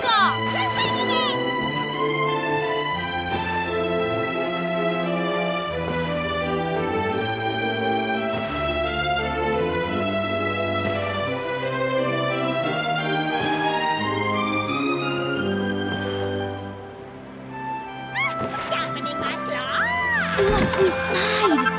What's inside?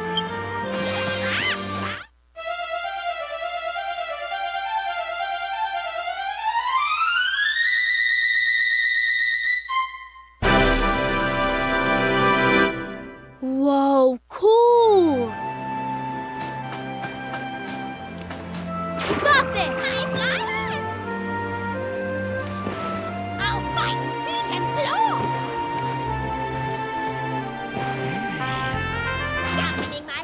Whoa, cool! Got this! I'll fight! We can blow! Sharpening my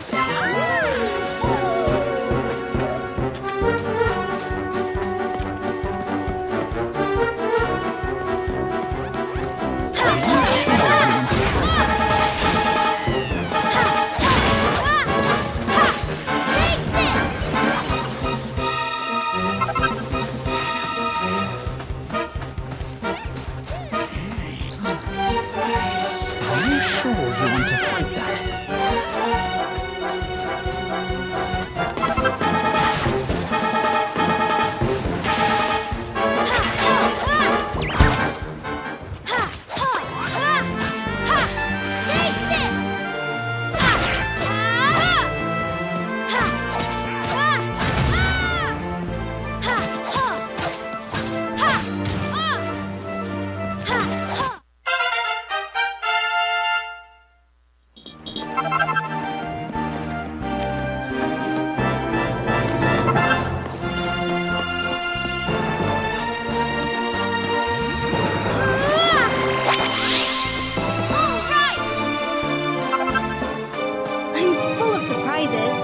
surprises.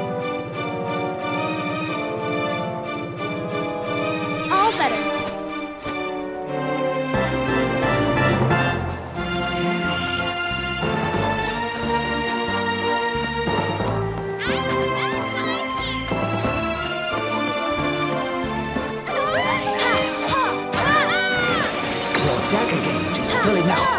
All better. Your dagger gauge is filling up.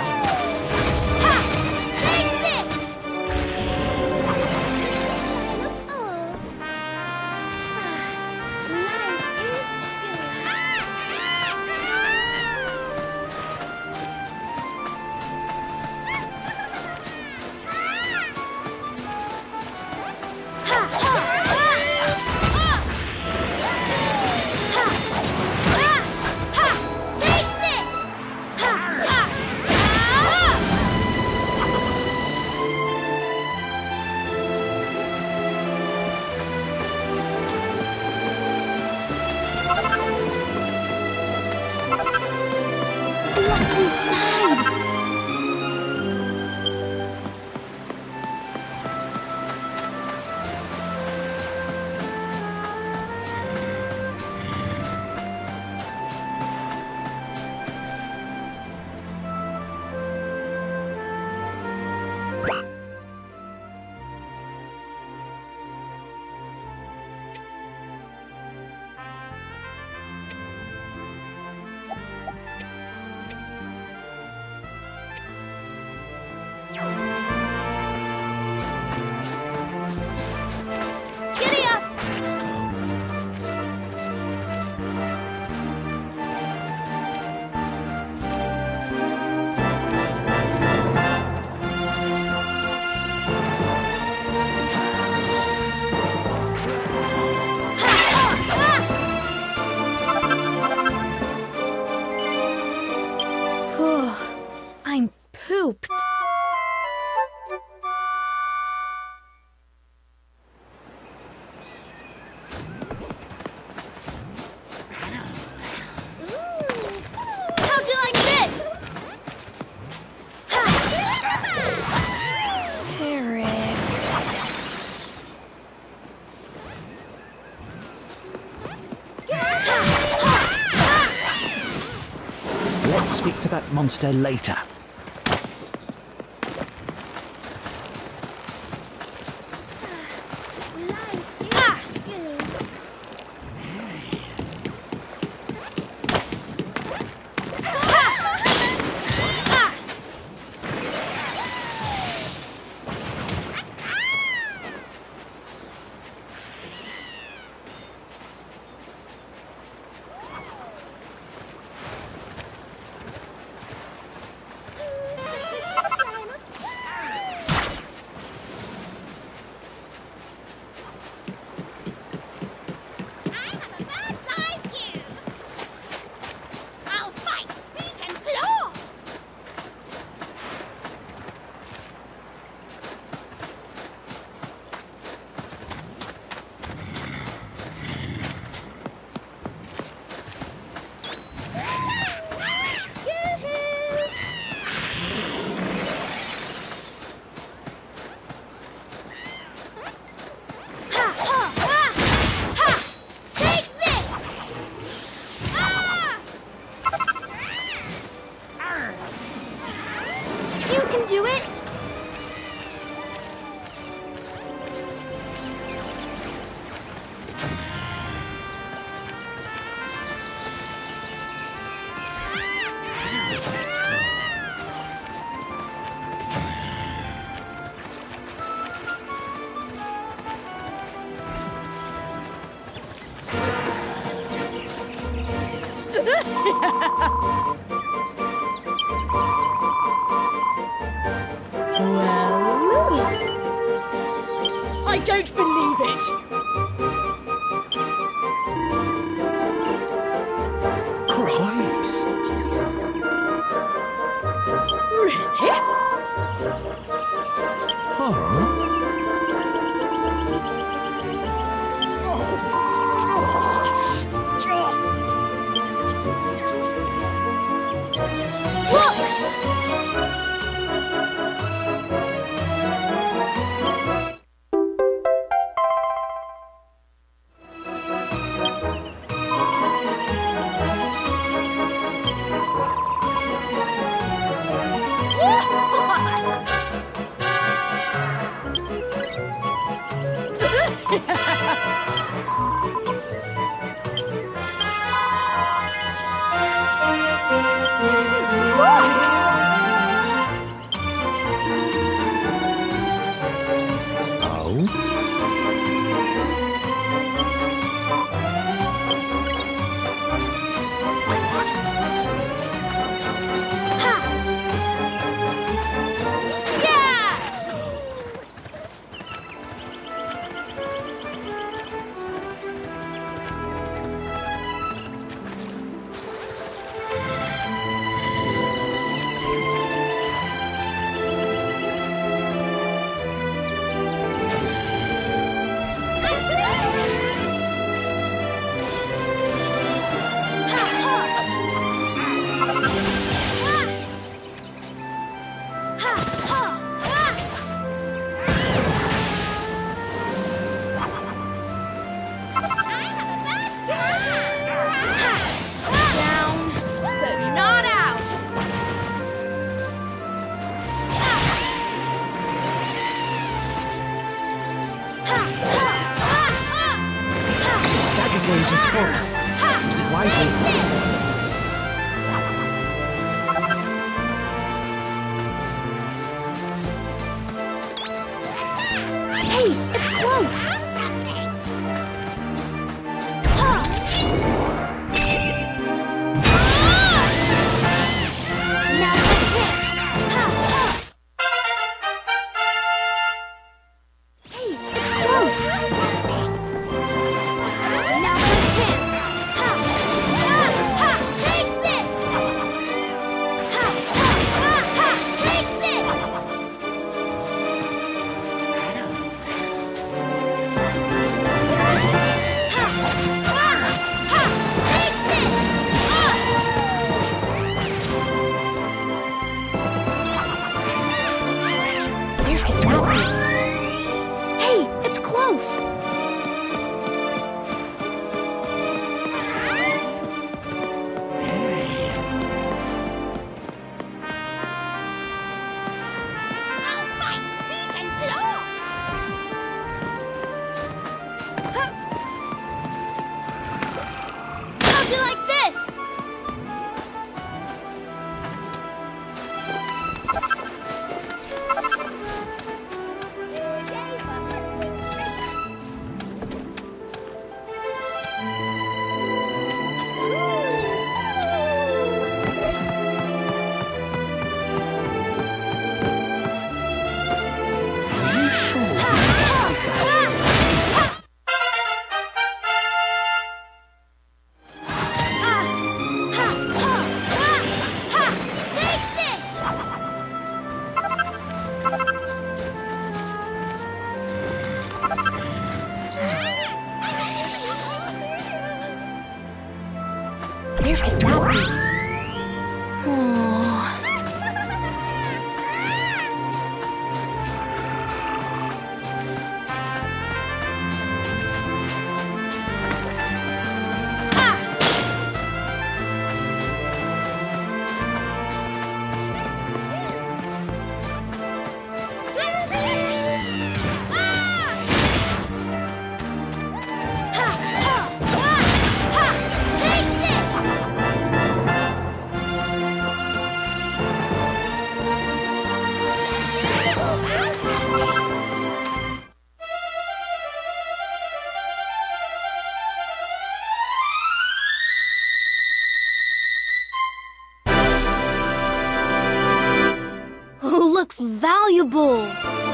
What's inside? Giddy up! Let's go. I'm pooped. How'd you like this? Eric. Let's speak to that monster later. Well, I don't believe it. Cripes! Really? Huh? Gauge is full. Use it wisely. Hey, it's close! Now's the chance! Hey, it's close! Now's the chance! Take this! Take this! Where could that be? Hey, it's close! I'll fight! We can blow! How'd you like this? Are you sure you want to take that? Where could that be? Oh. Take this! valuable.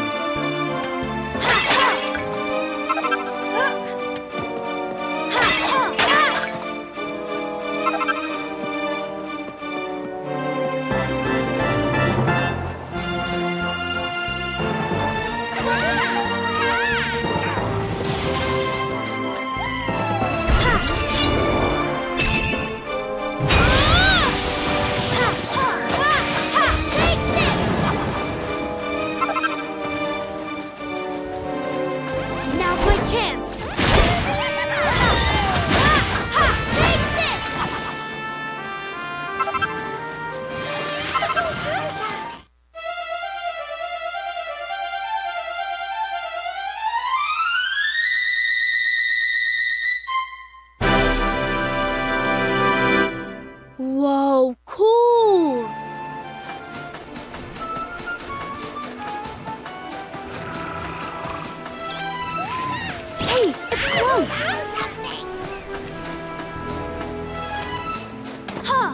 Chance! Take this! Whoa, cool! Hey, it's close! Huh!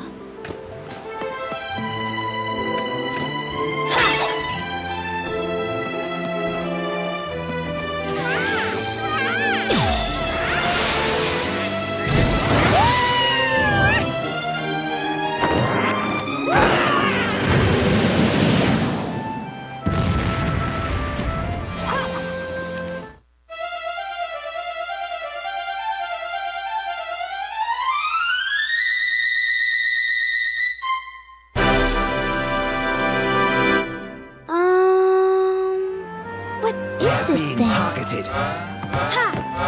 What is this thing? Targeted. Ha!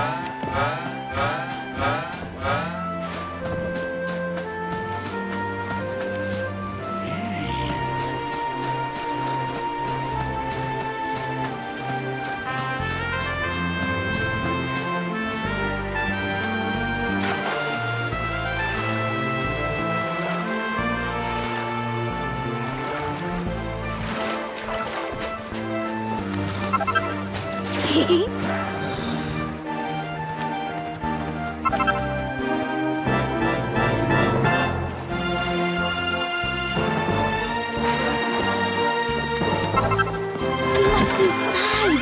What's inside?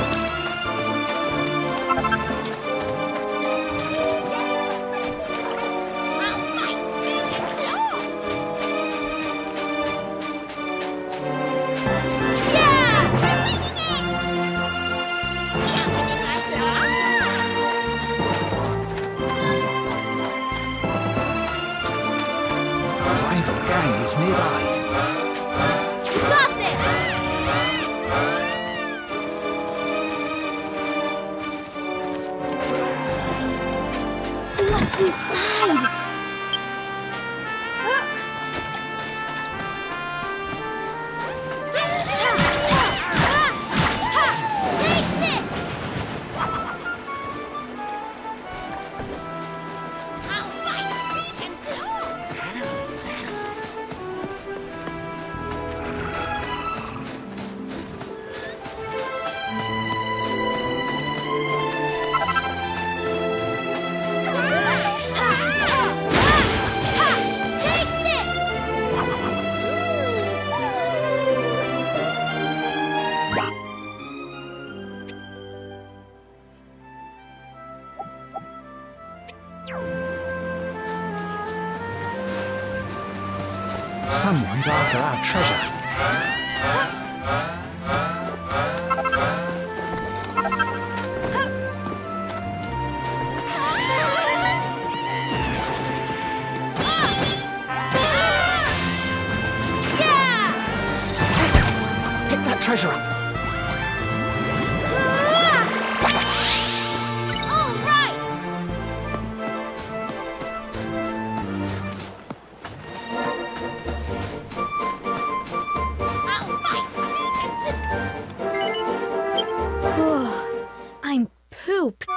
Rival gang is nearby. Got this! What's inside? Take this! I'll fight deep and close! Take this! Someone's after our treasure. Yeah! Pick that treasure up. All right! I'll fight! I'm pooped.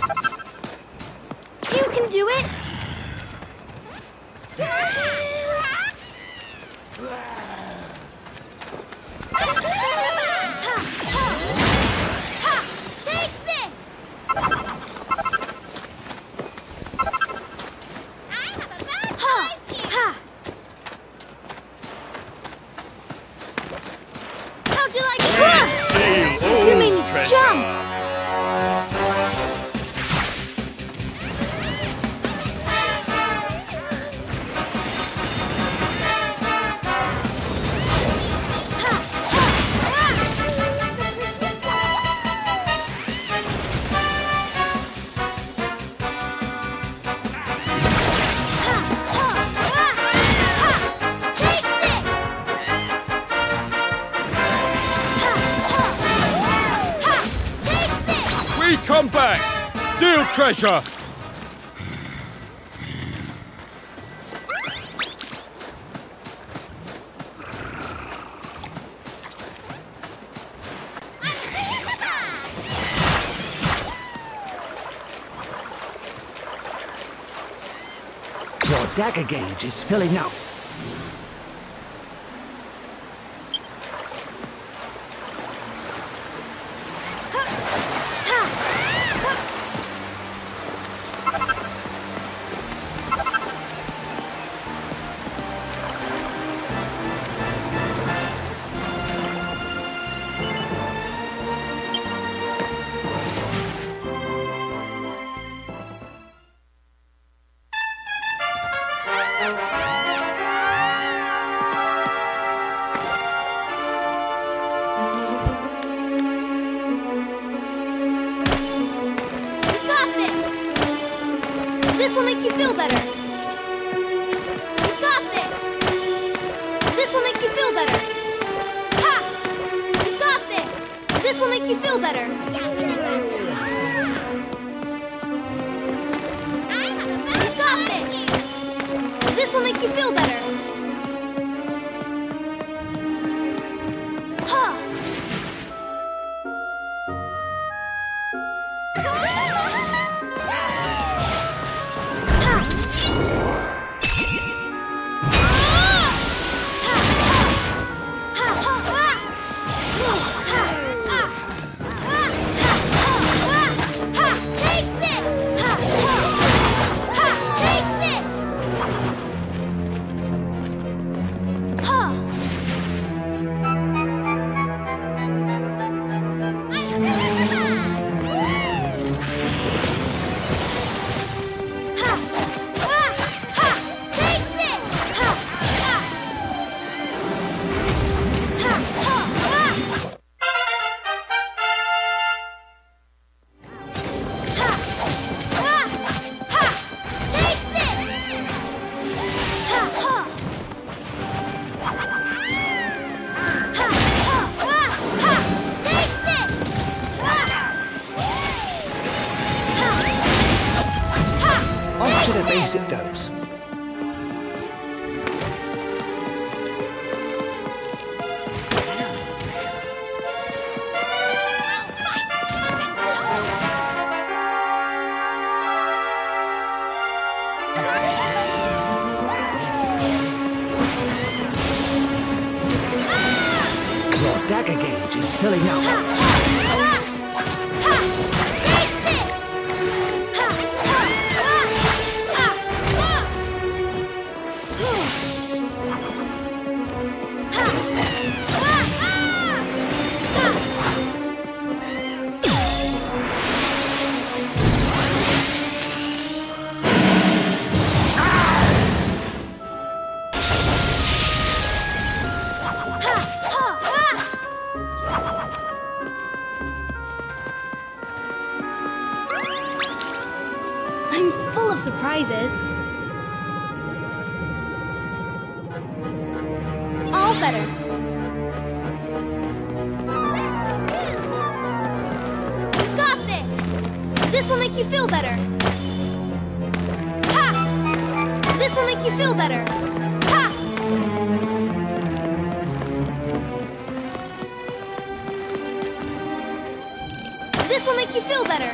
You can do it! Come! Come back! Steal treasure! Your dagger gauge is filling up. This will make you feel better. You got this. This will make you feel better. Ha! You got this. This will make you feel better. You got this. This will make you feel better. Ha! To the base it goes. Your dagger gauge is filling up. I'm full of surprises. All better. You got this! This will make you feel better. Ha! This will make you feel better. Ha! This will make you feel better.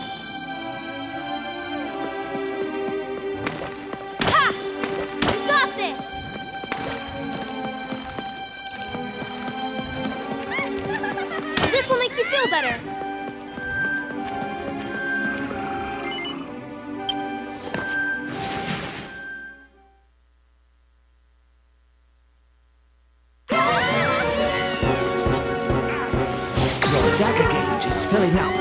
This will make you feel better. Your dagger gauge is filling filling up.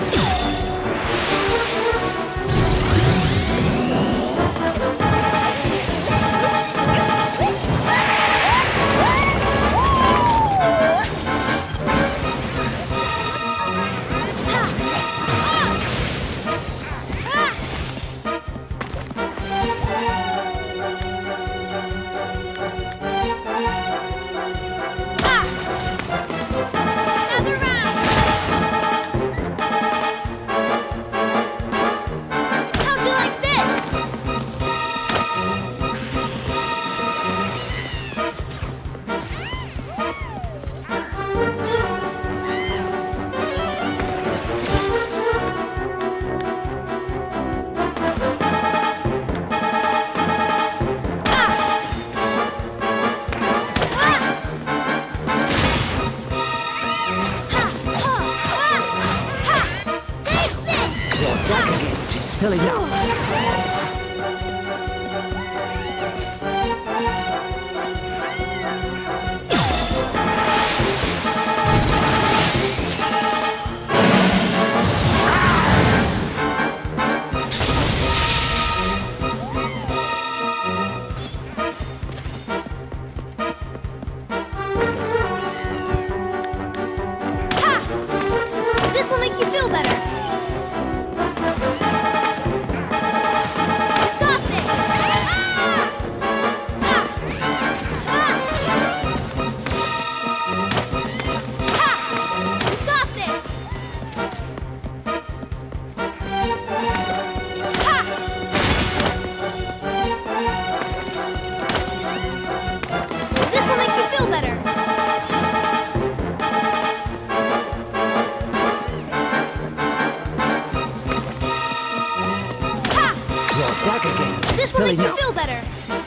Filling up. Ha! This will make you feel better. This will make you feel better.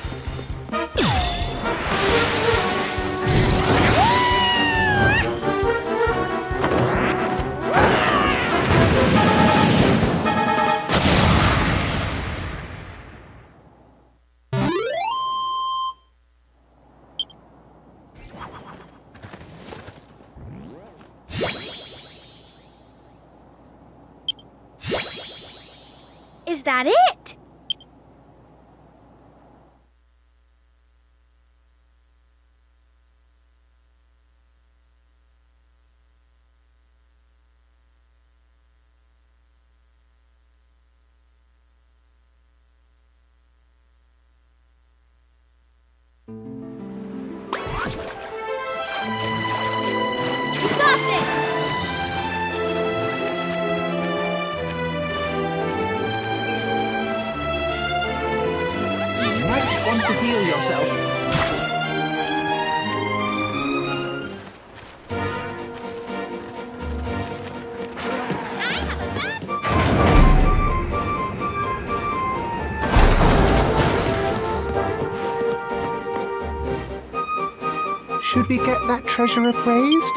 Is that it? To heal yourself. Should we get that treasure appraised?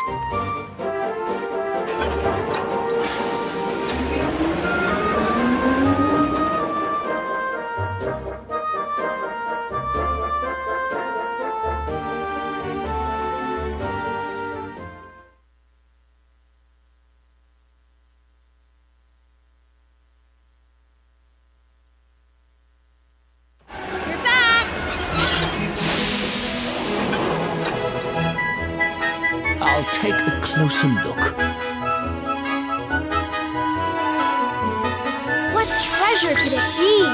I'll take a closer look. What treasure could it be?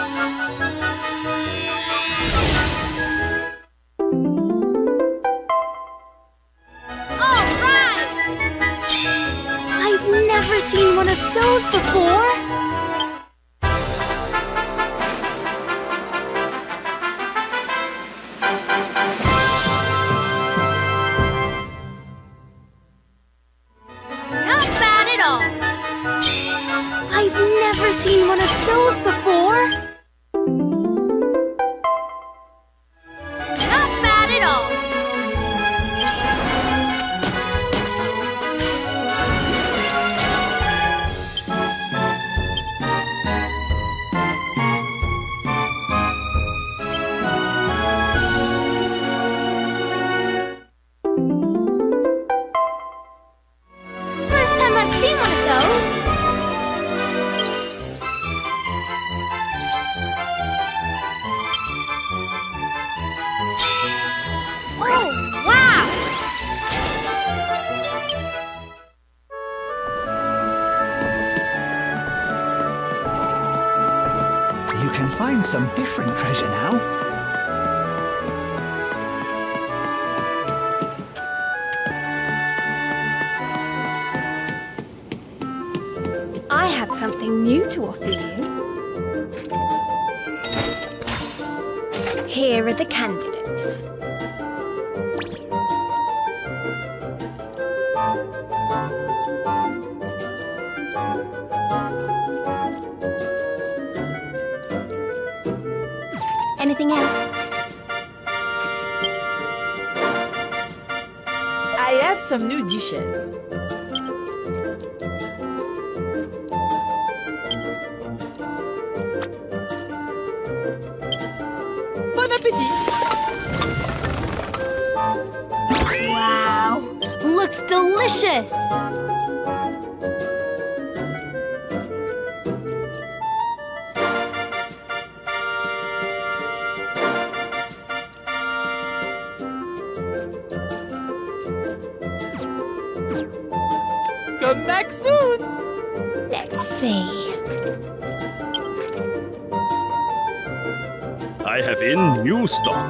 All right! I've never seen one of those before. I've never seen one of those before. Not bad at all. can find some different treasure now. I have something new to offer you. Here are the candidates. Anything else? I have some new dishes. Bon appétit! Wow! Looks delicious! Come back soon! Let's see. I have in new stock.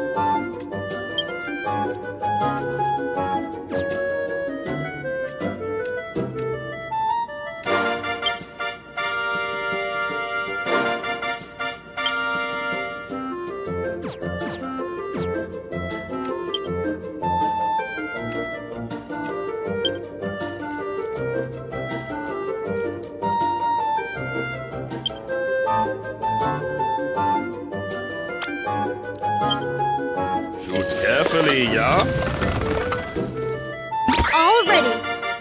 Shoot carefully, yeah? All ready.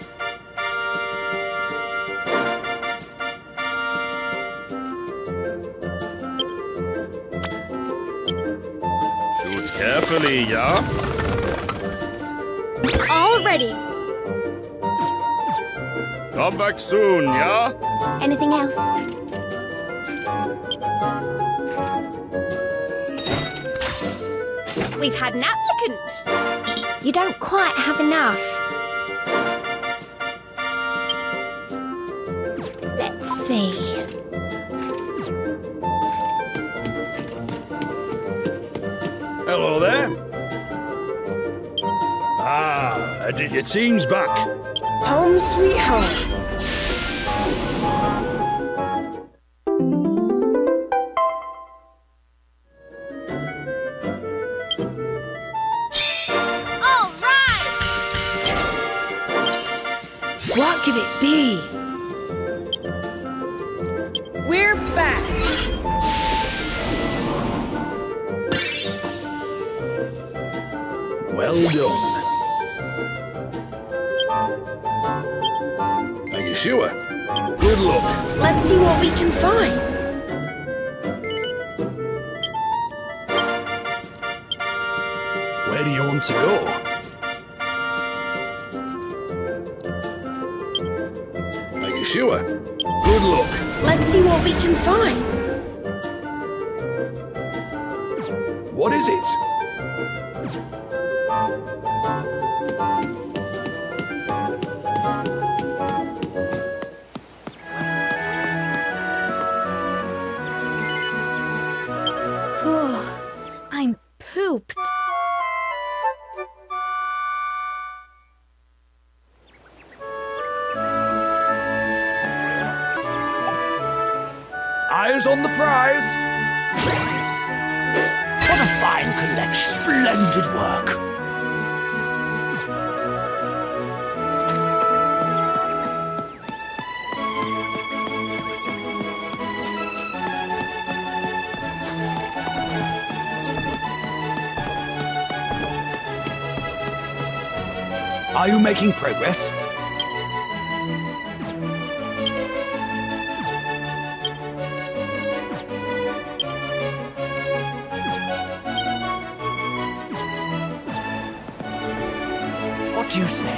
Shoot carefully, yeah? All ready. Come back soon, yeah? Anything else? We've had an applicant. You don't quite have enough. Let's see. Hello there. It seems back. Home sweet home. All right! What could it be? We're back. Well done. Are you sure? Good luck. Let's see what we can find. Where do you want to go? Are you sure? Good luck. Let's see what we can find. What is it? I'm pooped. Eyes on the prize. What a fine collection. Splendid work. Are you making progress? What do you say?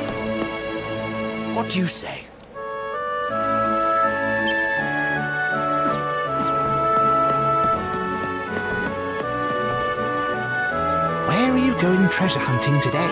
What do you say? Where are you going treasure hunting today?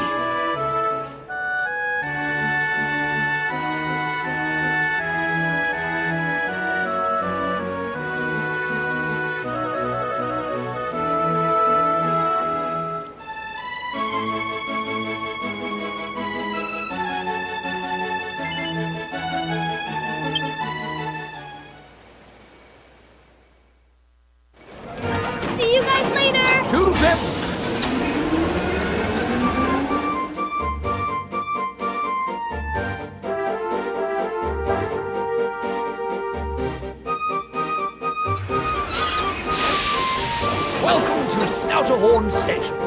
to the Snouterhorn Station.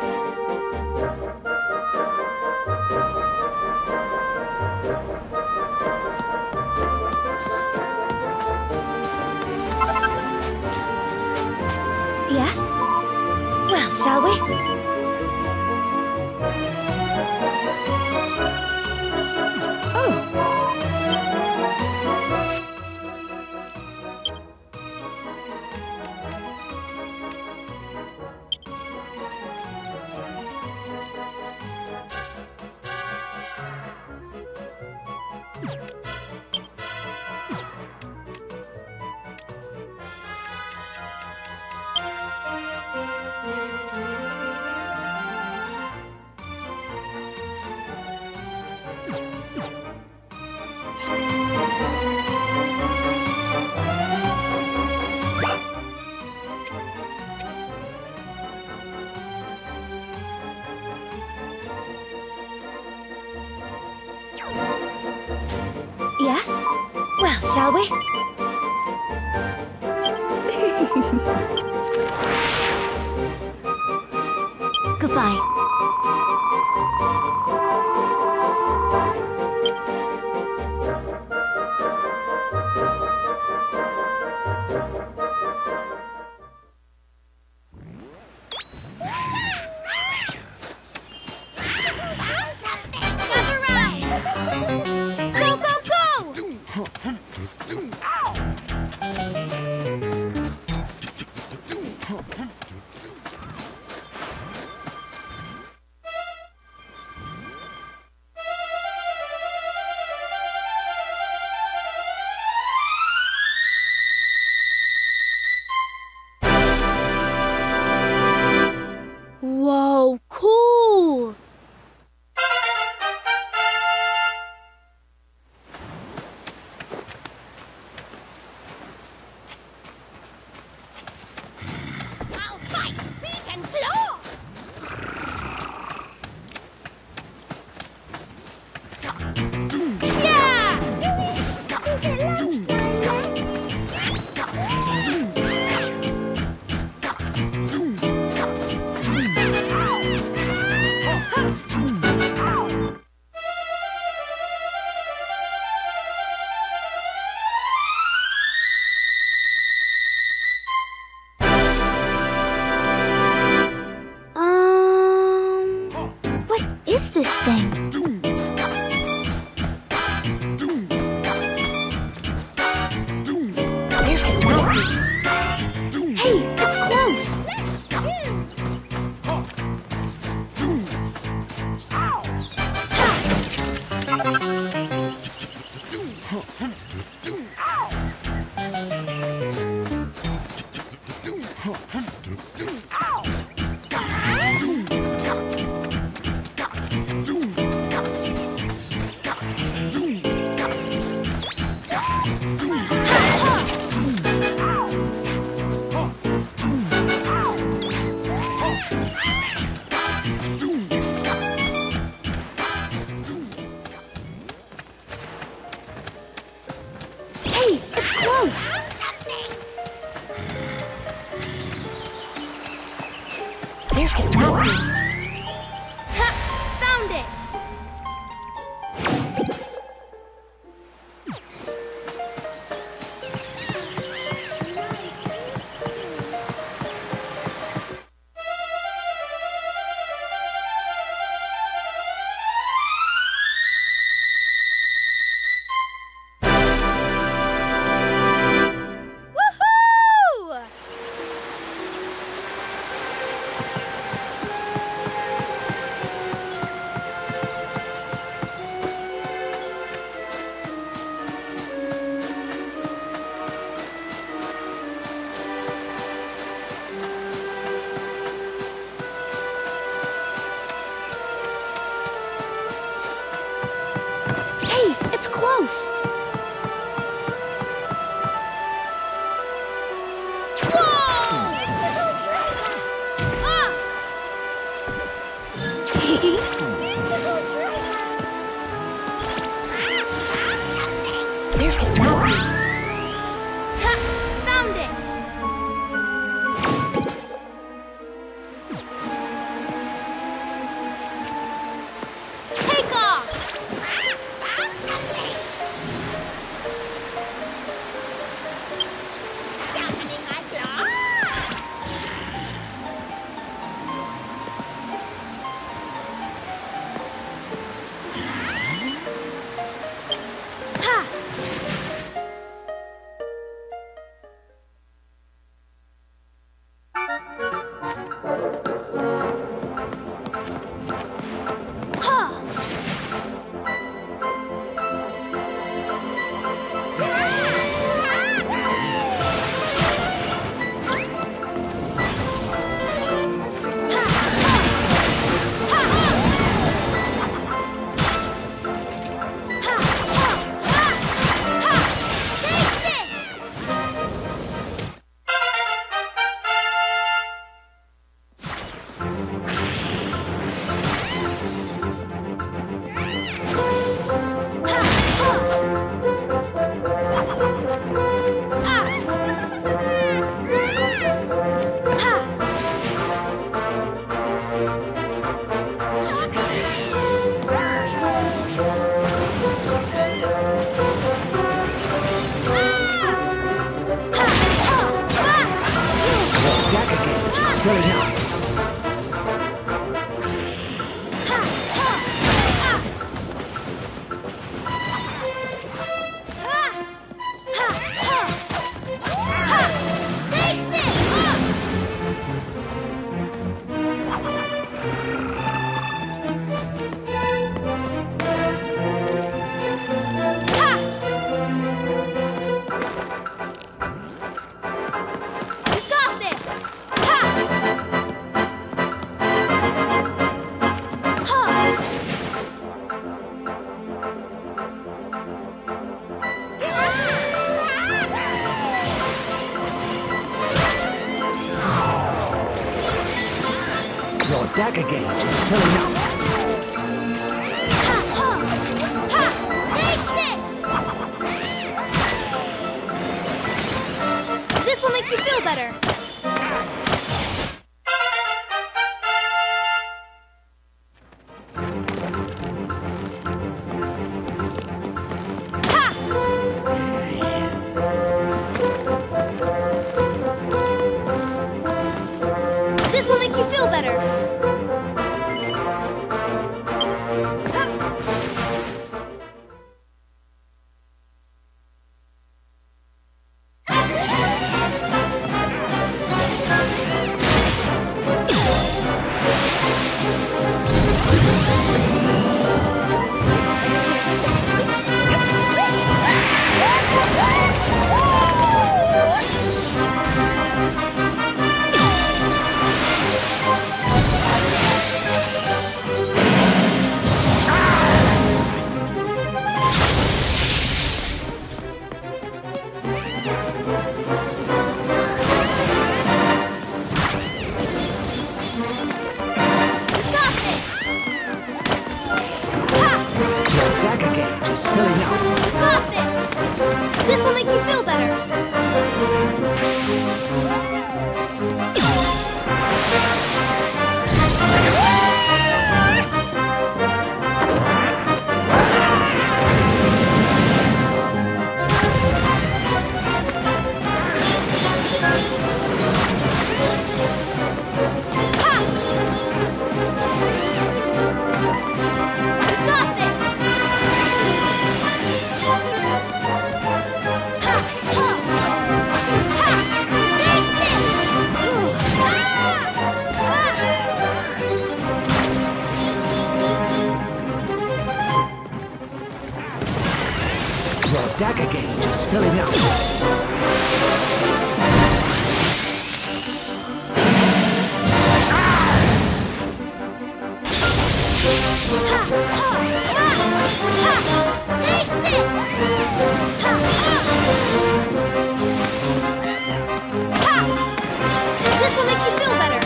Yes? Well, shall we? Yes? Well, shall we? Goodbye. Gather round! Go, go, go! Whoa, cool! I'll fight, beat and claw! What is this thing? Hey, it's close! Hey, it's close! Where could that be? Ha! Found it! Woohoo! Hey, it's close! Whoa! Beautiful treasure! Ah! Beautiful treasure! Where could that be? Ha! Found it! filling up. Your dagger gauge is filling up. Take this! This will make you feel better. This will make you feel better. Dagger gauge is filling up. Got this! This will make you feel better. Got this! Your dagger gauge is filling up. This will make you feel better.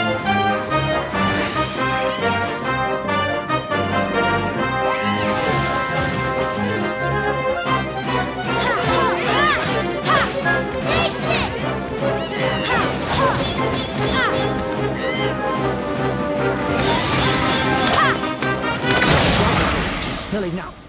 Just filling up.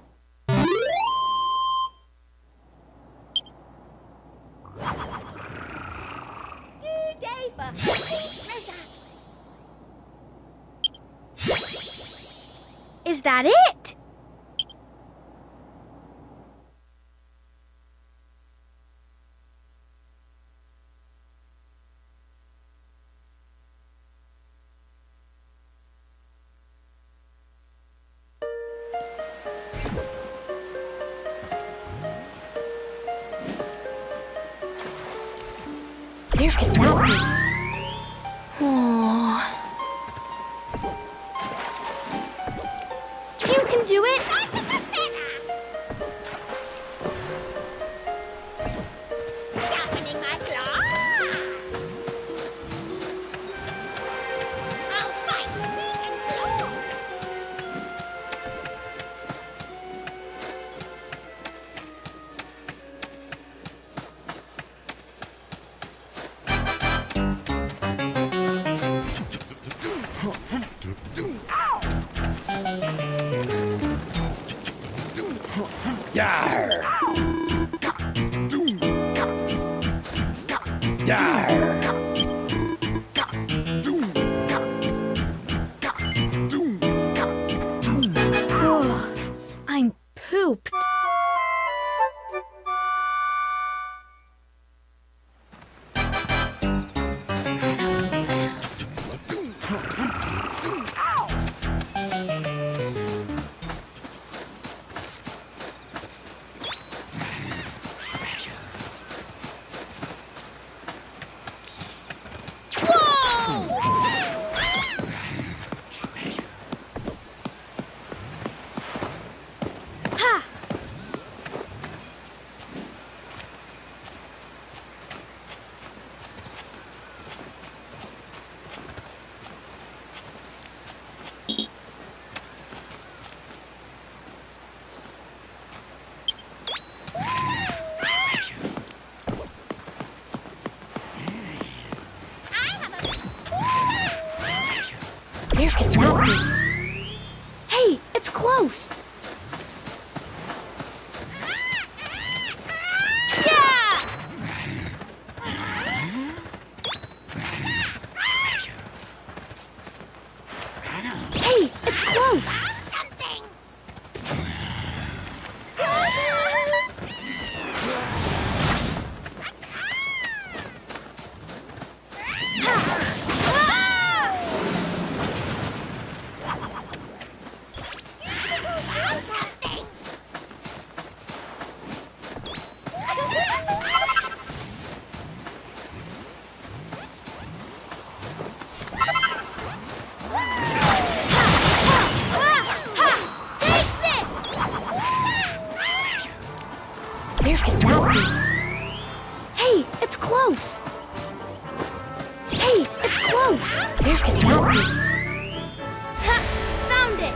Is that it? Where could that be? Oh. You can do it! Sharpening my claw! I'll fight beak and claw! Yar! Yar! Where could that be? Hey, it's close! Hey, it's close! Where could that be? Ha! Found it!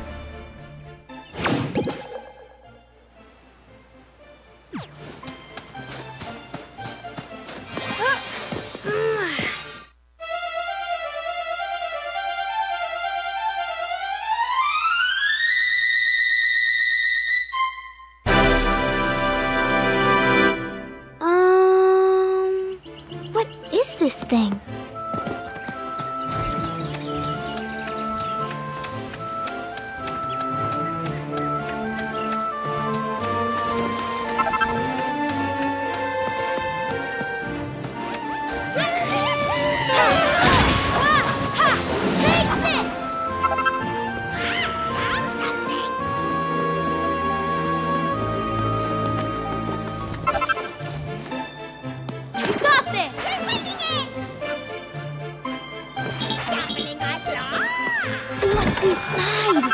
What is this thing? What's inside?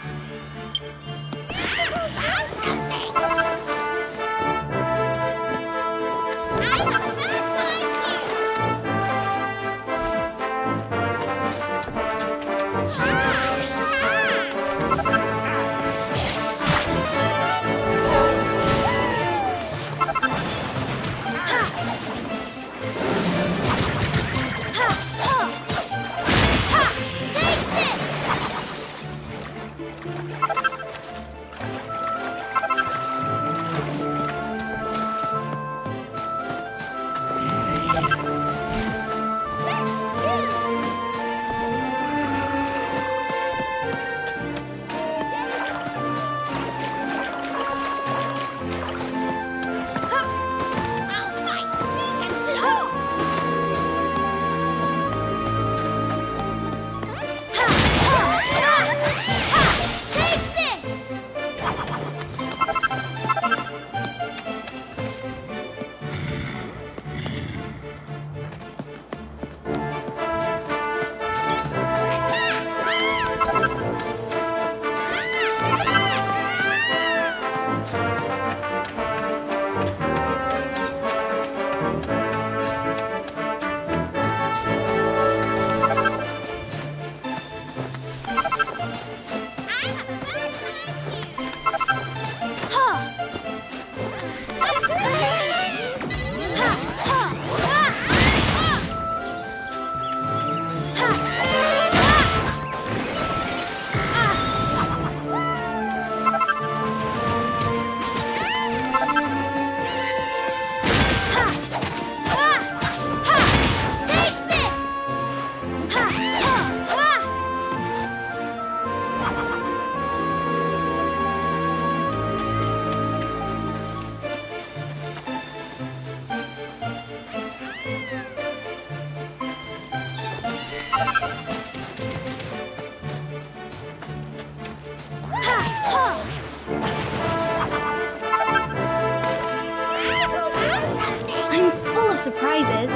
I'm full of surprises.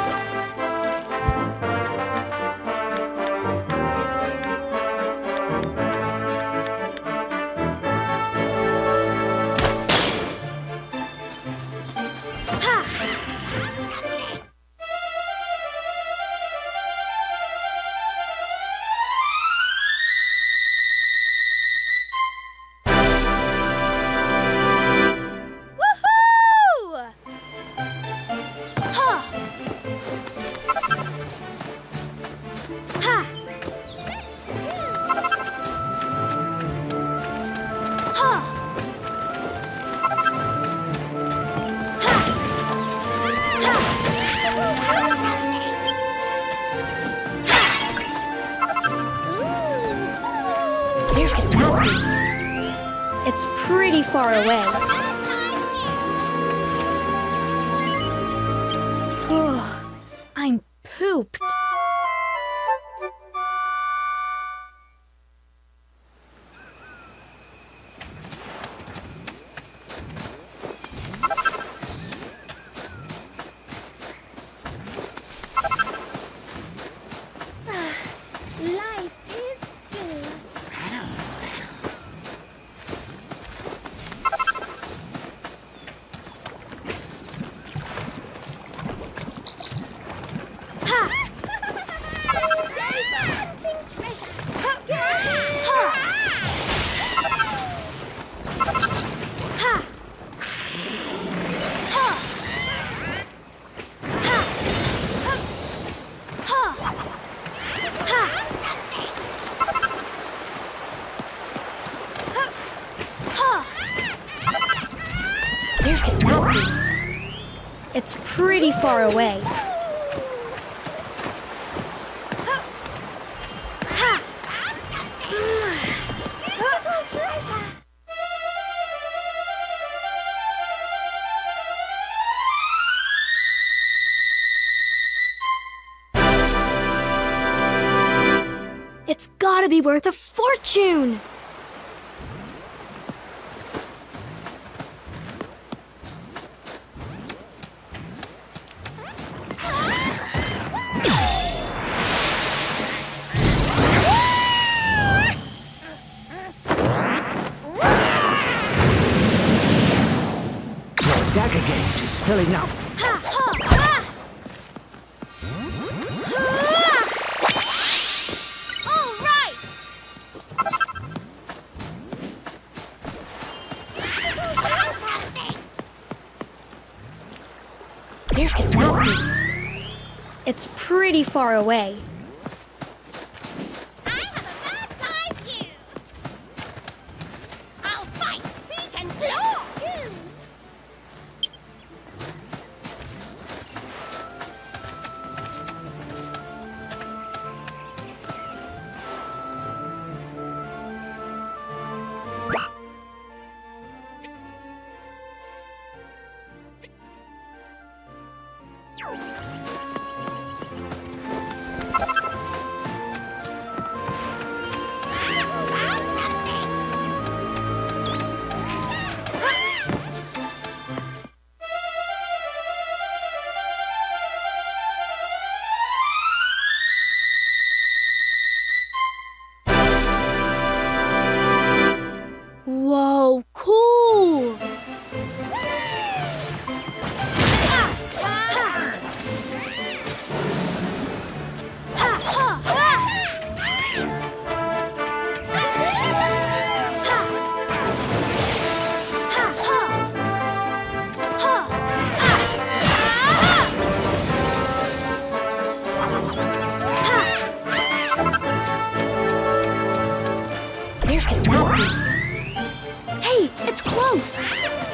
It's pretty far away. I'm pooped. Life is good. Where could that be? It's pretty far away. Beautiful treasure. It's gotta be worth a fortune! Your dagger gauge is filling up. Where could that be? It's pretty far away. I have a bird's eye view. I'll fight, peek, and claw. Whoa, cool! Where could that be? Hey, it's close!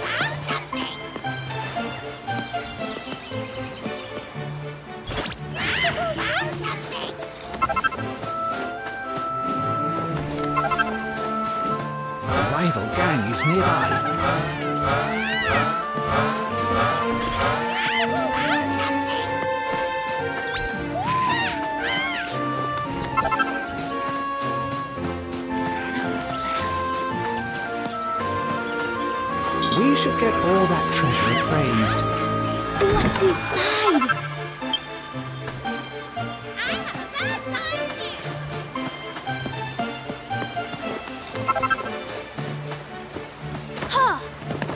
A rival gang is nearby. We should get all that treasure appraised. What's inside? Huh.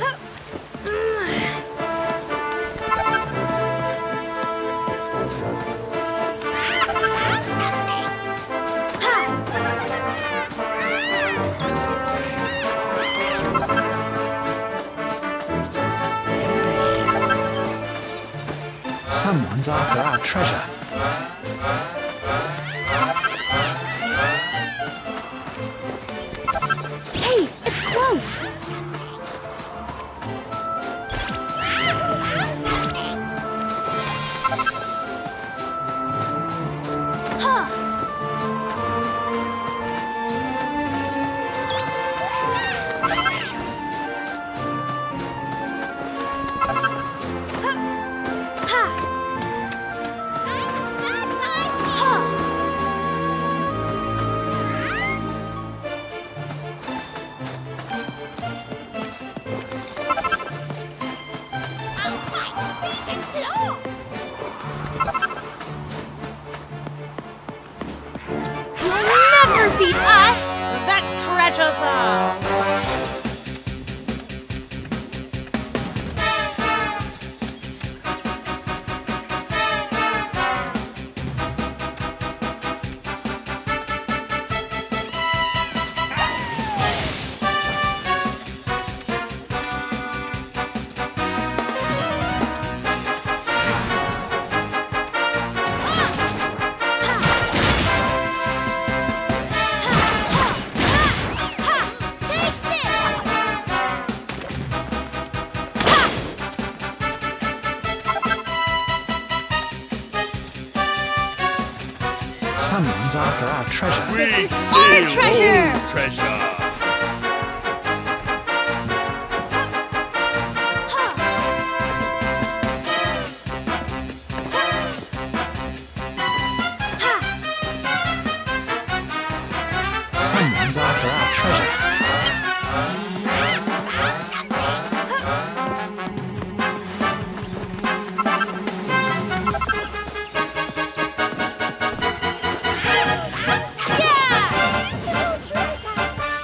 Someone's after our treasure. Hey, it's close! Huh. You'll never beat us! That treasure's ours! Take Someone's after our treasure. We is our treasure! treasure. Someone's after our treasure. Beautiful treasure.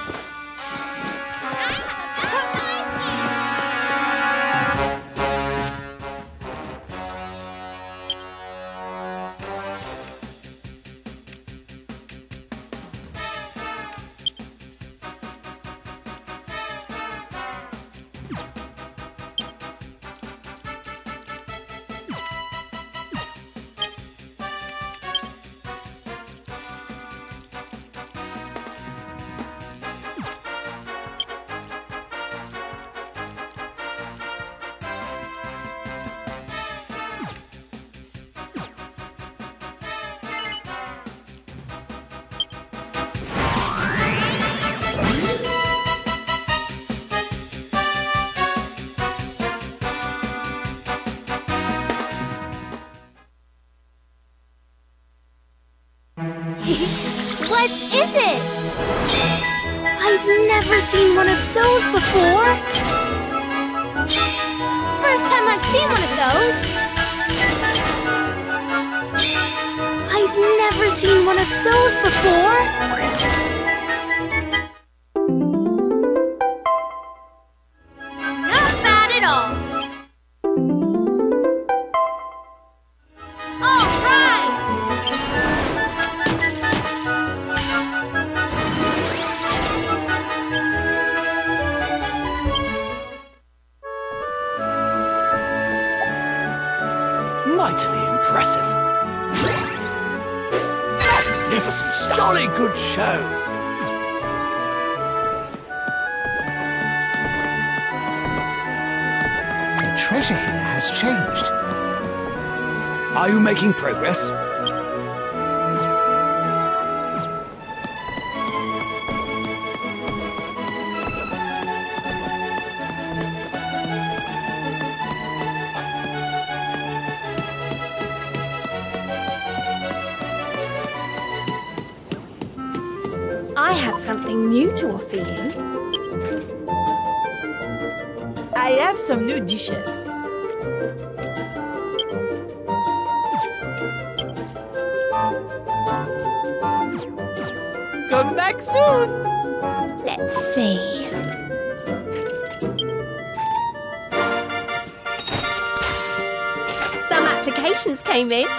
What is it? I've never seen one of those before. First time I've seen one of those. I've never seen one of those before. Not bad at all. All right. Mightily impressive. Magnificent stuff. Jolly good show. The treasure here has changed. Are you making progress? I have something new to offer you. I have some new dishes. Come back soon! Let's see. Some applications came in.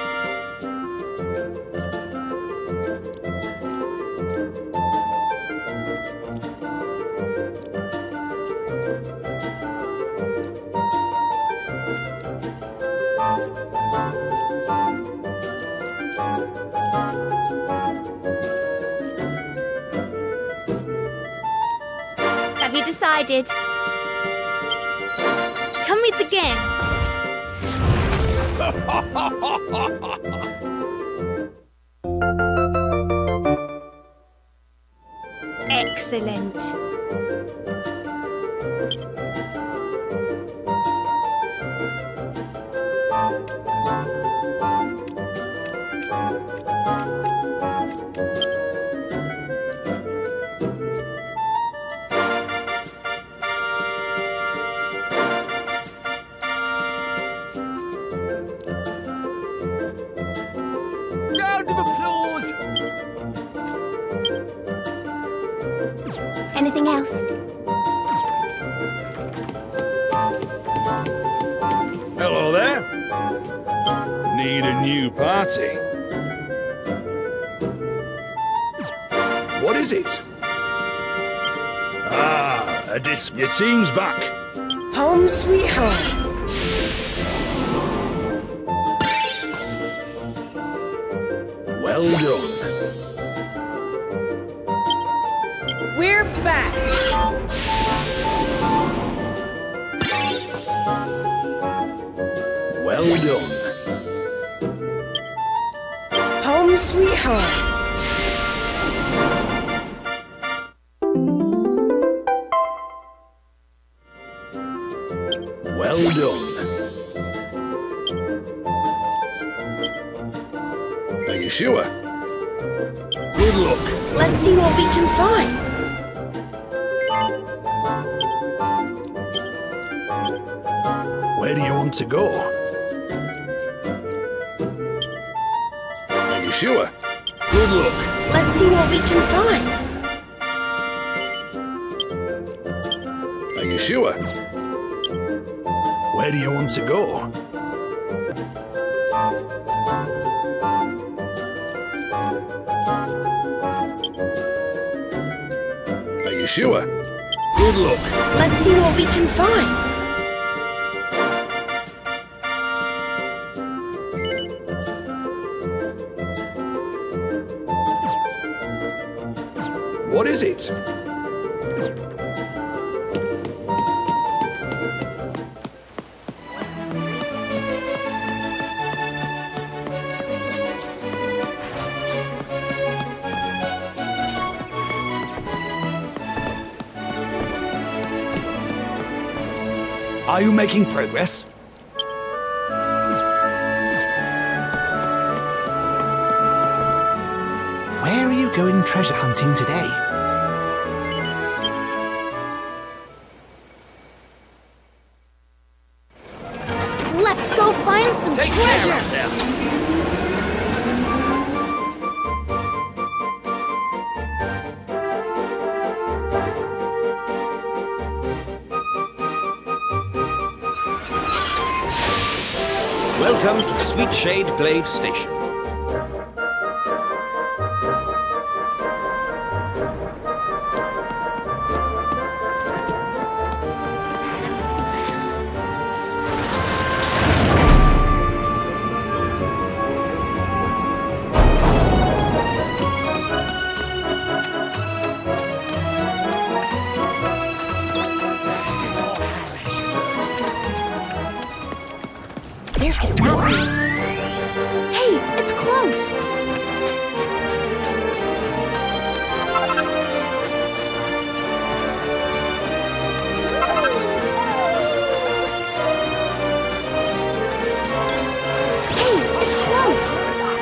Have you decided? Come with the gang. Excellent. Round of applause. Anything else? Hello there. Need a new party? What is it? Ah, a disc. Your team's back. Home sweet home. Well done. We're back. Well done. Home you, sweetheart. Well done. Are you sure? Good luck. Let's see what we can find. Where do you want to go? Are you sure? Good luck. Let's see what we can find. Are you sure? Where do you want to go? Are you sure? Good luck. Let's see what we can find. What is it? Are you making progress? Where are you going treasure hunting today? Let's go find some treasure! Welcome to Sweet Shade Glade Station. Where could that be? Hey, it's close! Hey, it's close!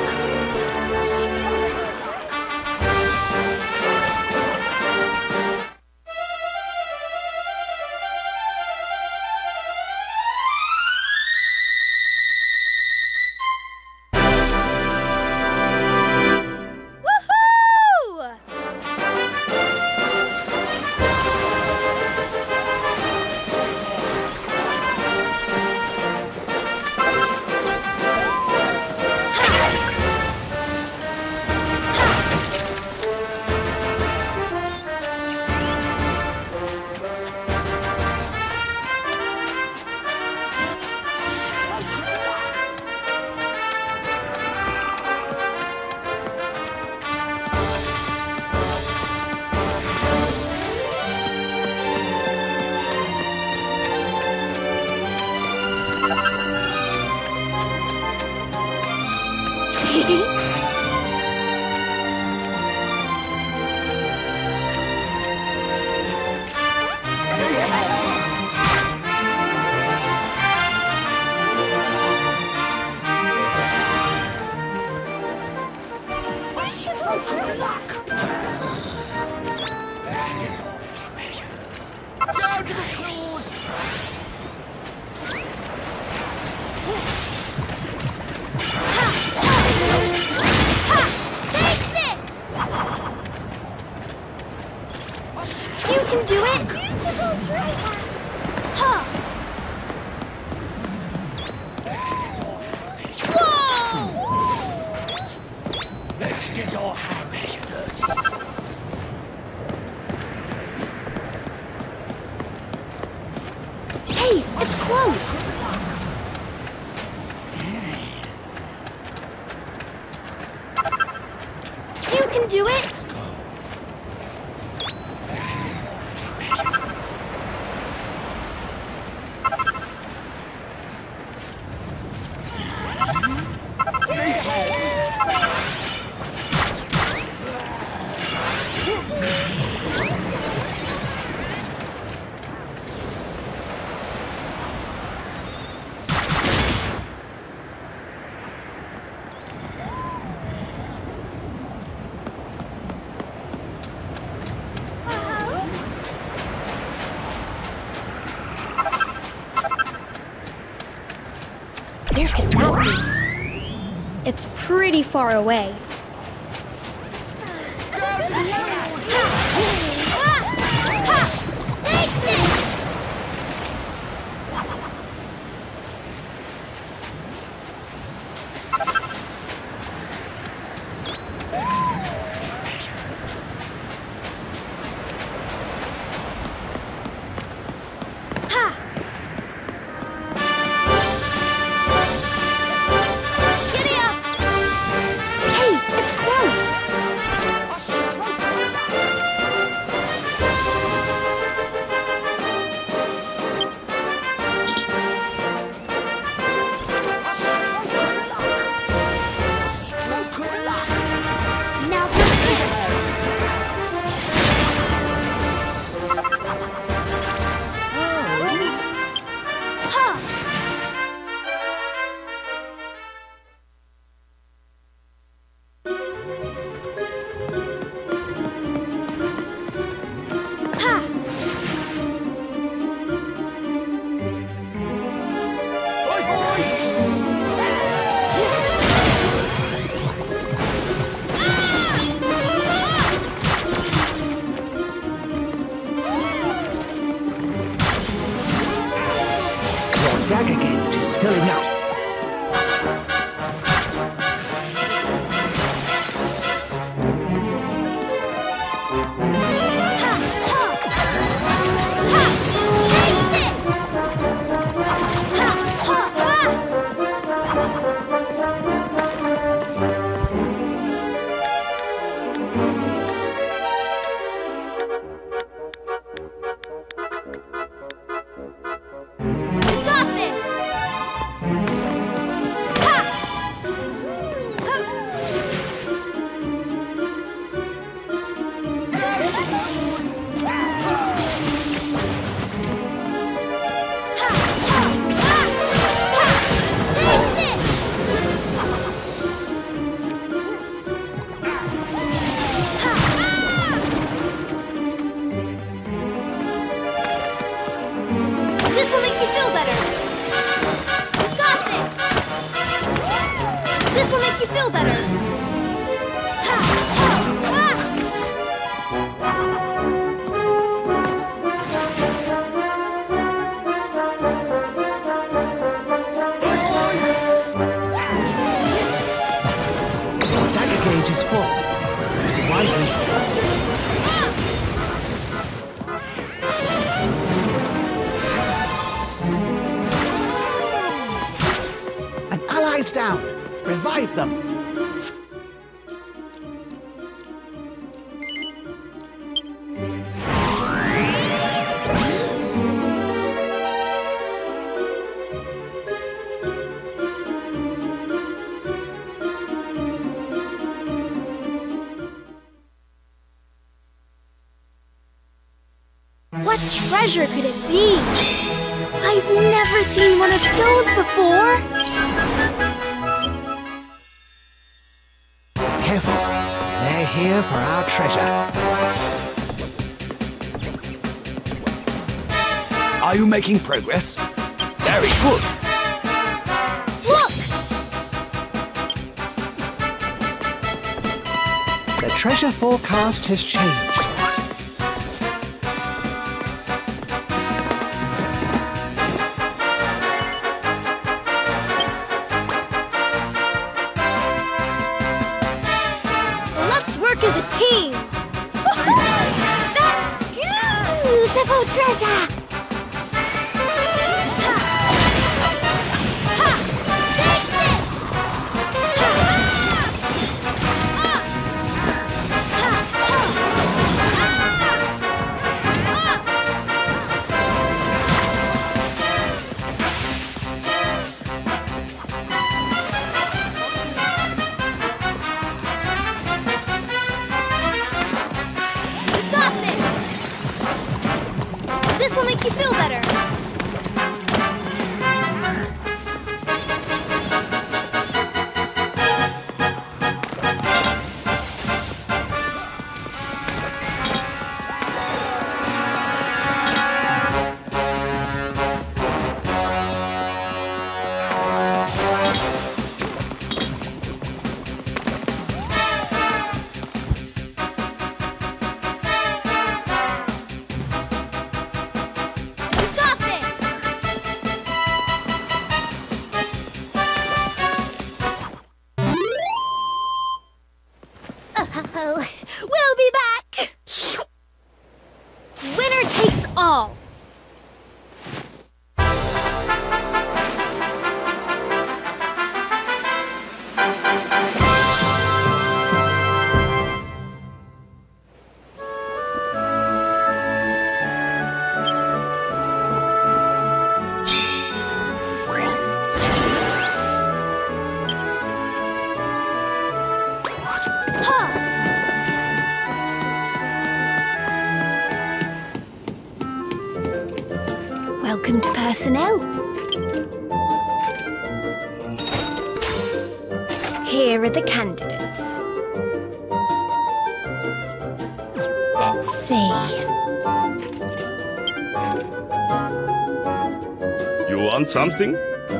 Woohoo! Take this! You can do it! Beautiful treasure. Ha! Whoa! Let's get our hands dirty. Hey, it's close! You can do it! Where could that be? It's pretty far away. Take this! Giddy up! Hey, it's close! Now's your chance! Ha! Ha! Your dagger gauge is filling up. Got this! This will make you feel better. Got this. This will make you feel better. Your dagger gauge is full. Use it wisely. An ally's down. Revive them. What treasure could it be? I've never seen one of those before! Careful. They're here for our treasure. Are you making progress? Very good. Look! The treasure forecast has changed. Let's work as a team! Beautiful treasure! Take this! Got this! This will make personnel. Here are the candidates. Let's see. You want something?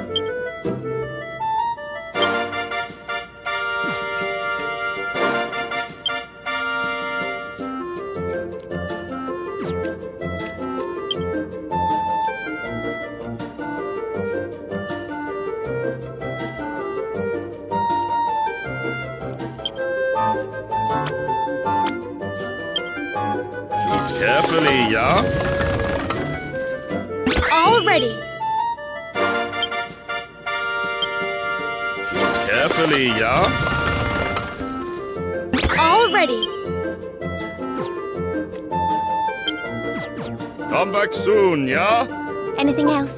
Shoot carefully, yeah? All ready. Shoot carefully, yeah? All ready. Come back soon, yeah? Anything else?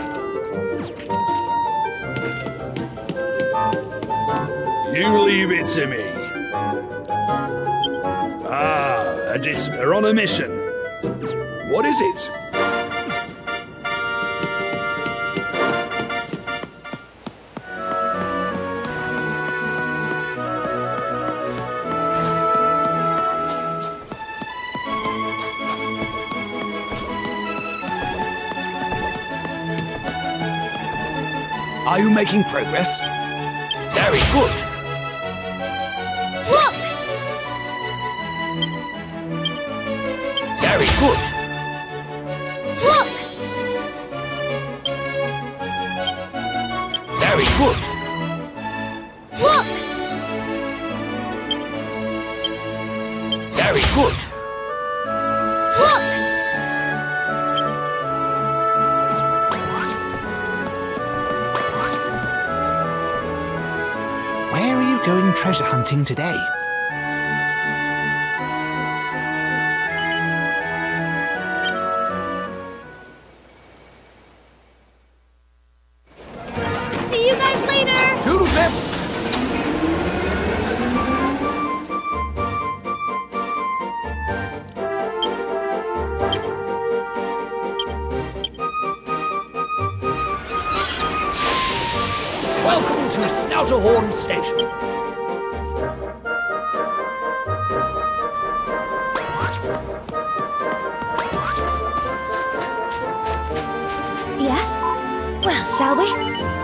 You leave it to me. Ah, we're on a mission. What is it? Are you making progress? Very good. Look! Very good. Look! Very good. Look! Very good. Look! Where are you going treasure hunting today? See you guys later! Toodle-pip. Welcome to Snouterhorn Station. Yes? Well, shall we?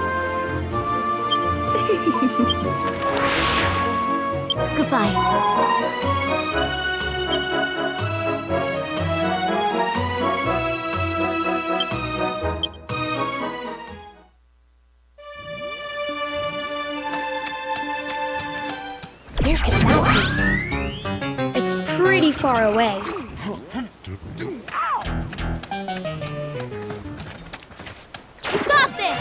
Goodbye. Where could that be? It's pretty far away. You got this!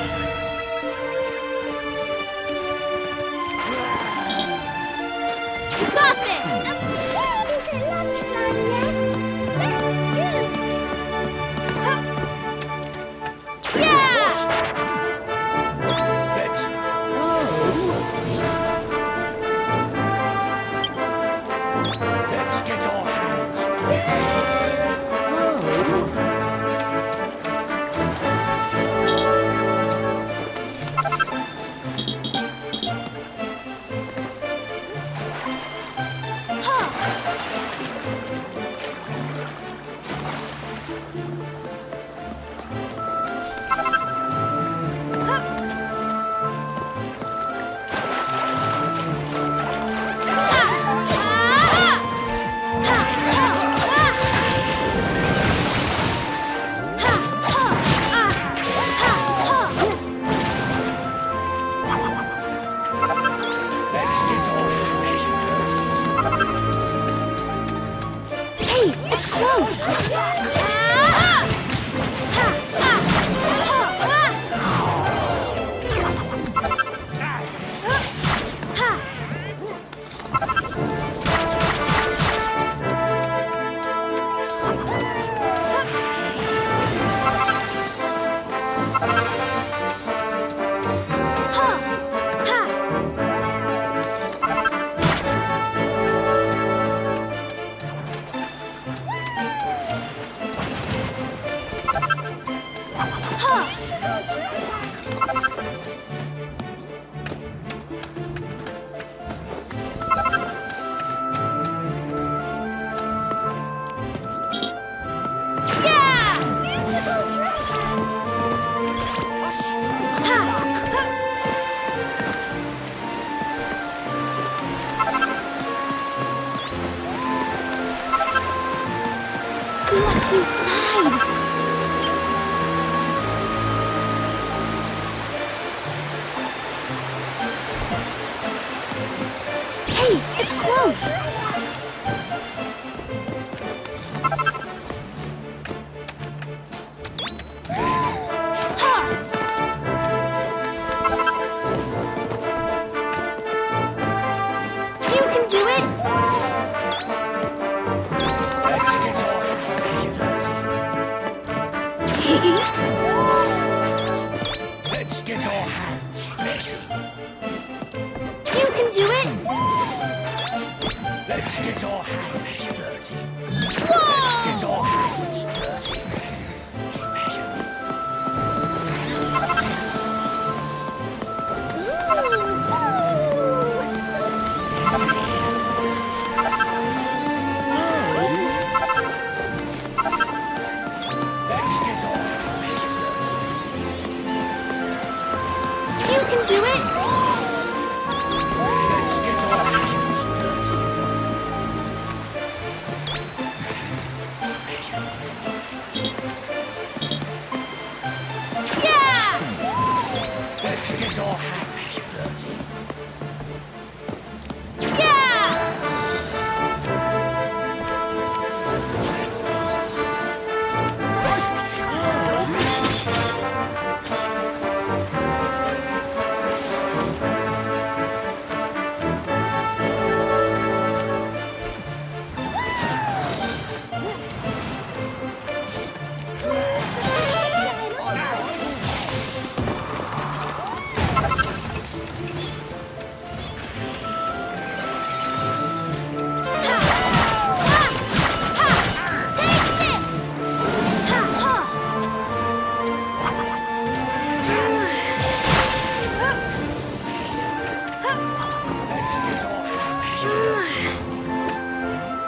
You got this! Is it lunchtime yet? Let's go. Yeah! Let's... Let's get our hands Let's get our hands dirty. You can do it! Let's get our hands dirty. Whoa! Let's get our hands dirty. Let's get our hands dirty. You can do it! Let's get our hands dirty. Yeah! Let's get our hands dirty. Yeah! Let's go. Let's get our hands dirty.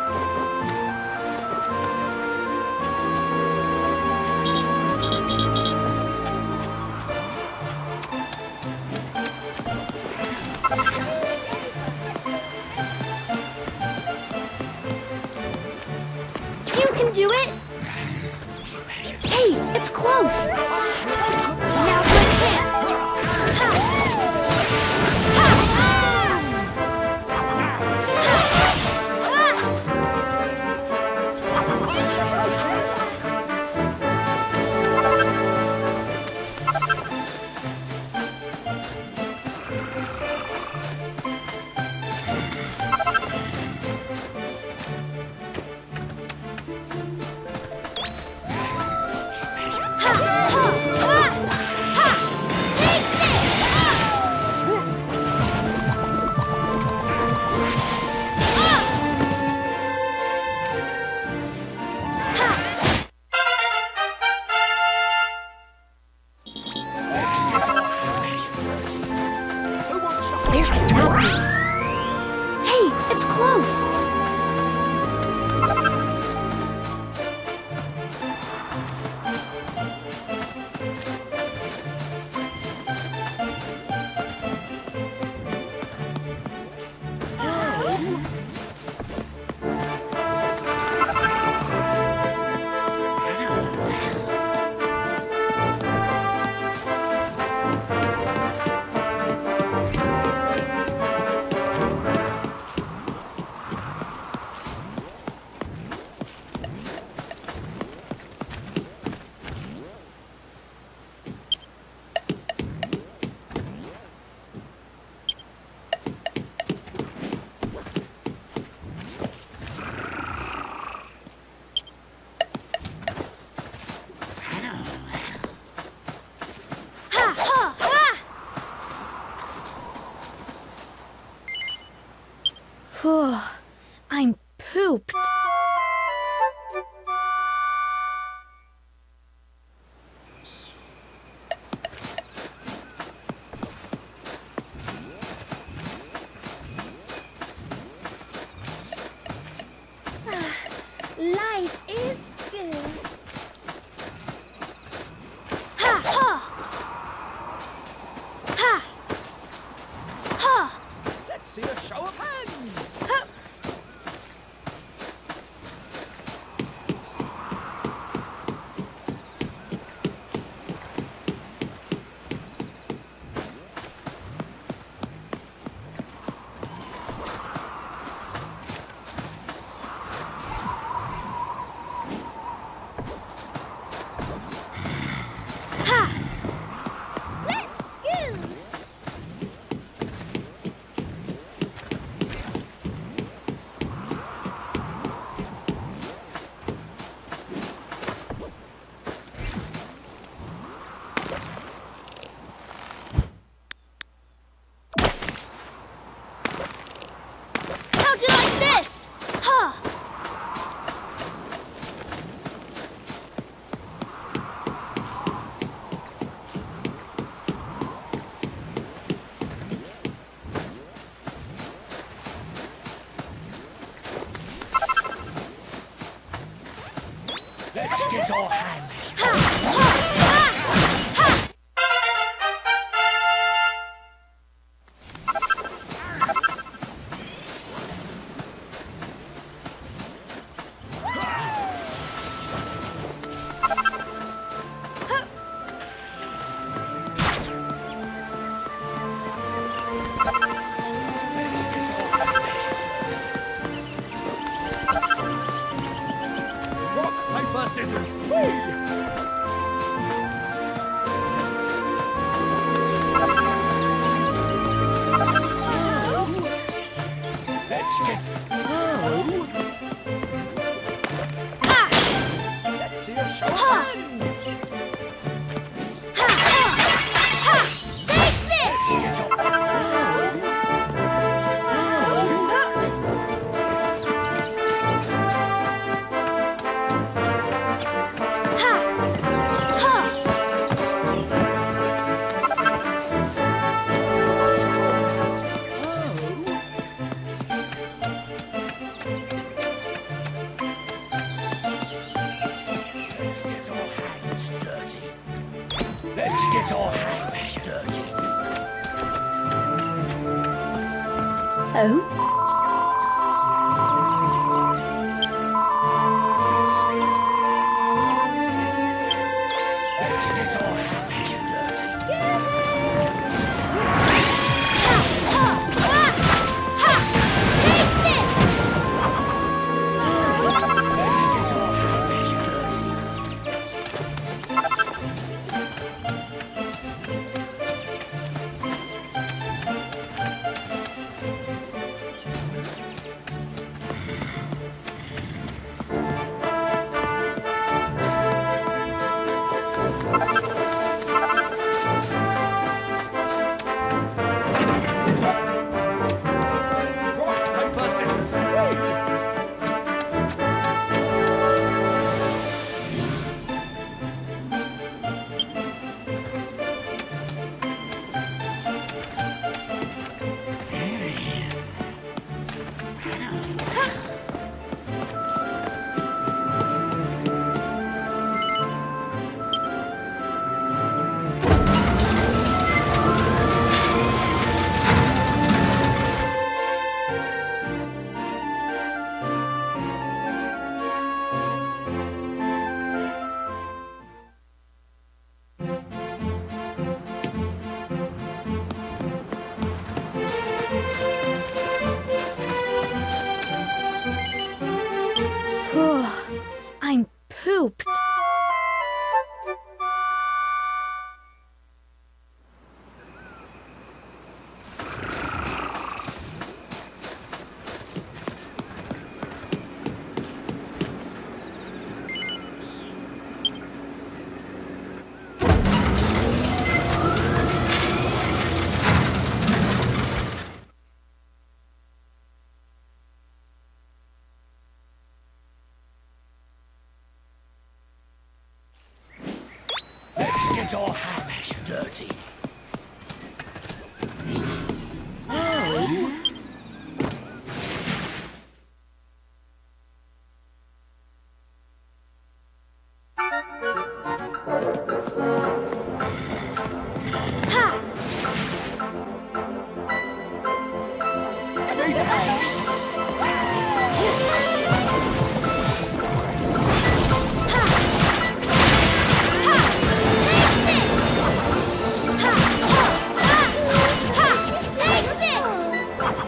You can do it! Hey, it's close! Now's my chance! Ha! Ha! get our hands. Rock, paper, scissors. Let's get. Oh. Let's see a show of hands. Take this! Let's get our. Let's get our hands dirty. Let's get our hands dirty. Oh? Let's get our hands dirty. Take this! Let's get our hands dirty. Rock, paper, scissors. Phew, I'm pooped. Let's get our hands dirty. Take this!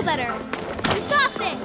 better. You got this!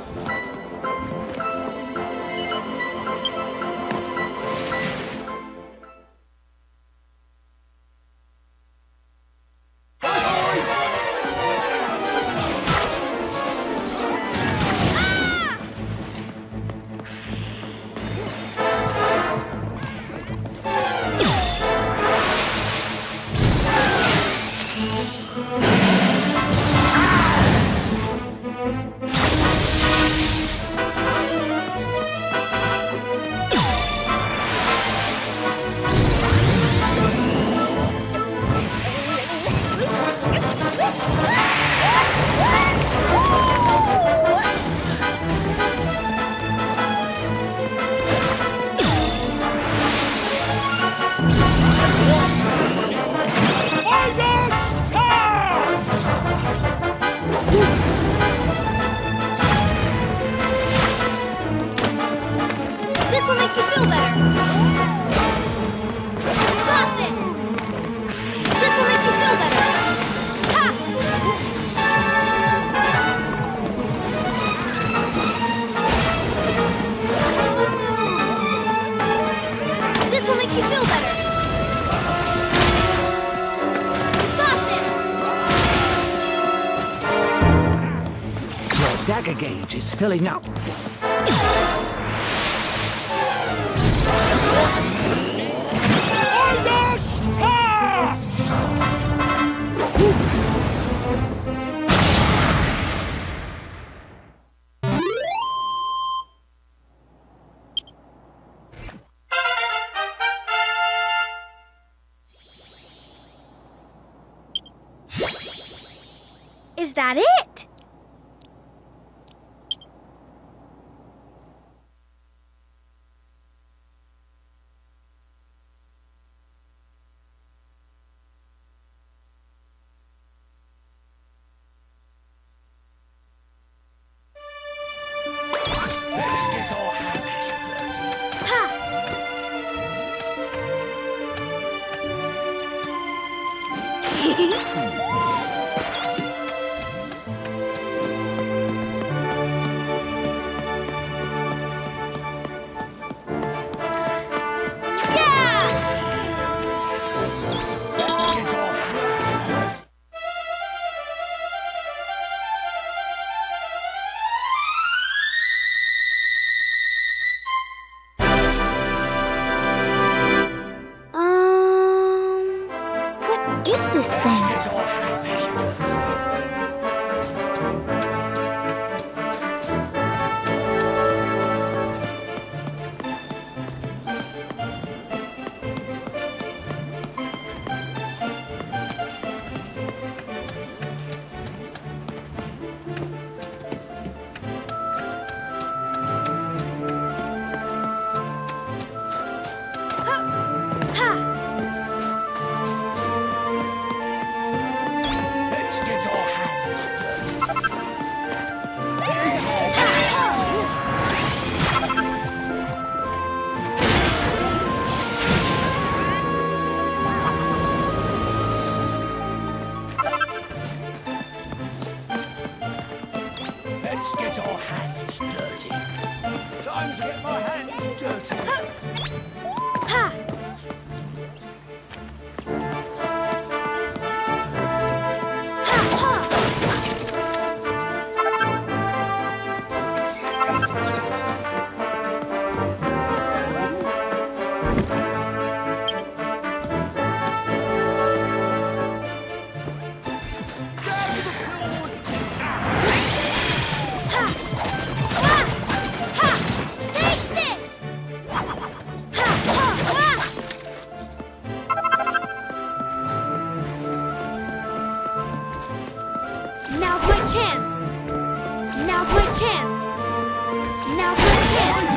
This will make you feel better. You got this. This will make you feel better. Ha! This will make you feel better. You got this. Your dagger gauge is filling up. Is that it? Let's get our hands dirty. What is this thing? Let's get our hands dirty. Time to get my hands dirty. Ha! Now's my chance! Now's my chance! Now's my chance!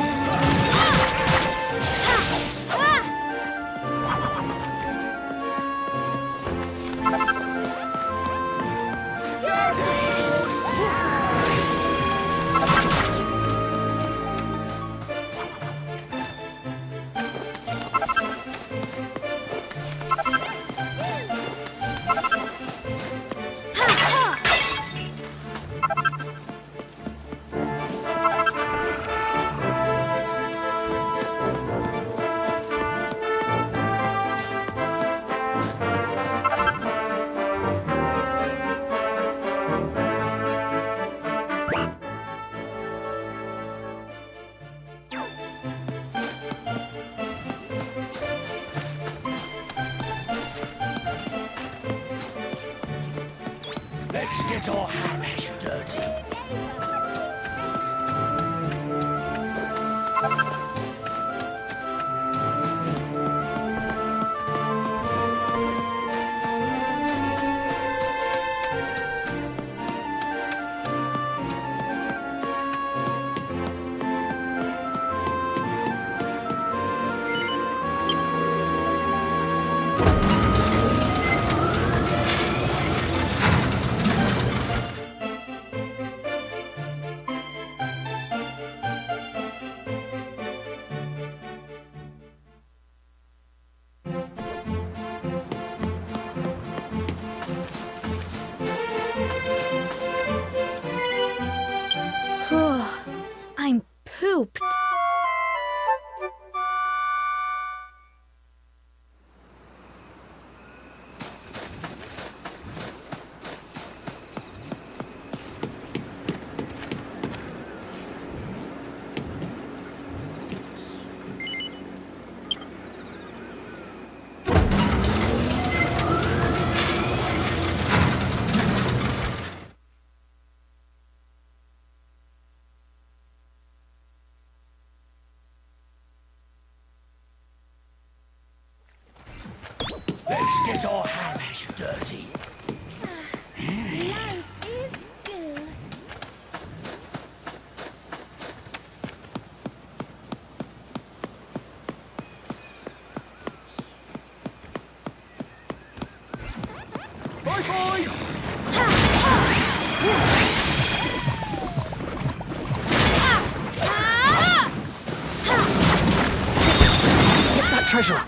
Let's get our hands dirty. I'm pooped. Let's get our hands dirty. Life is good. Get that treasure!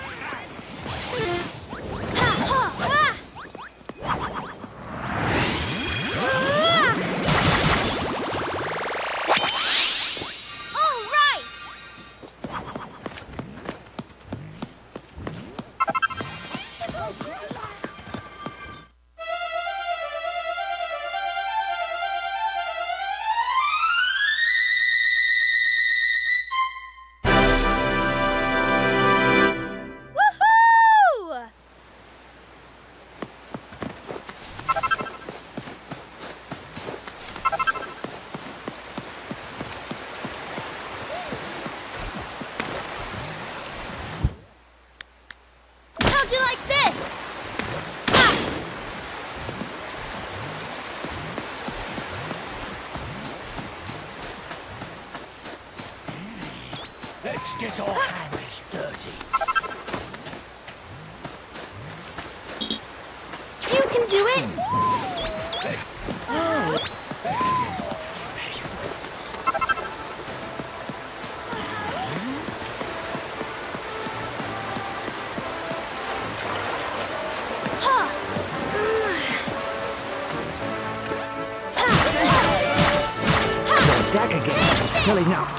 How'd you like this? Let's get our hands dirty. You can do it. The dagger gauge is filling up.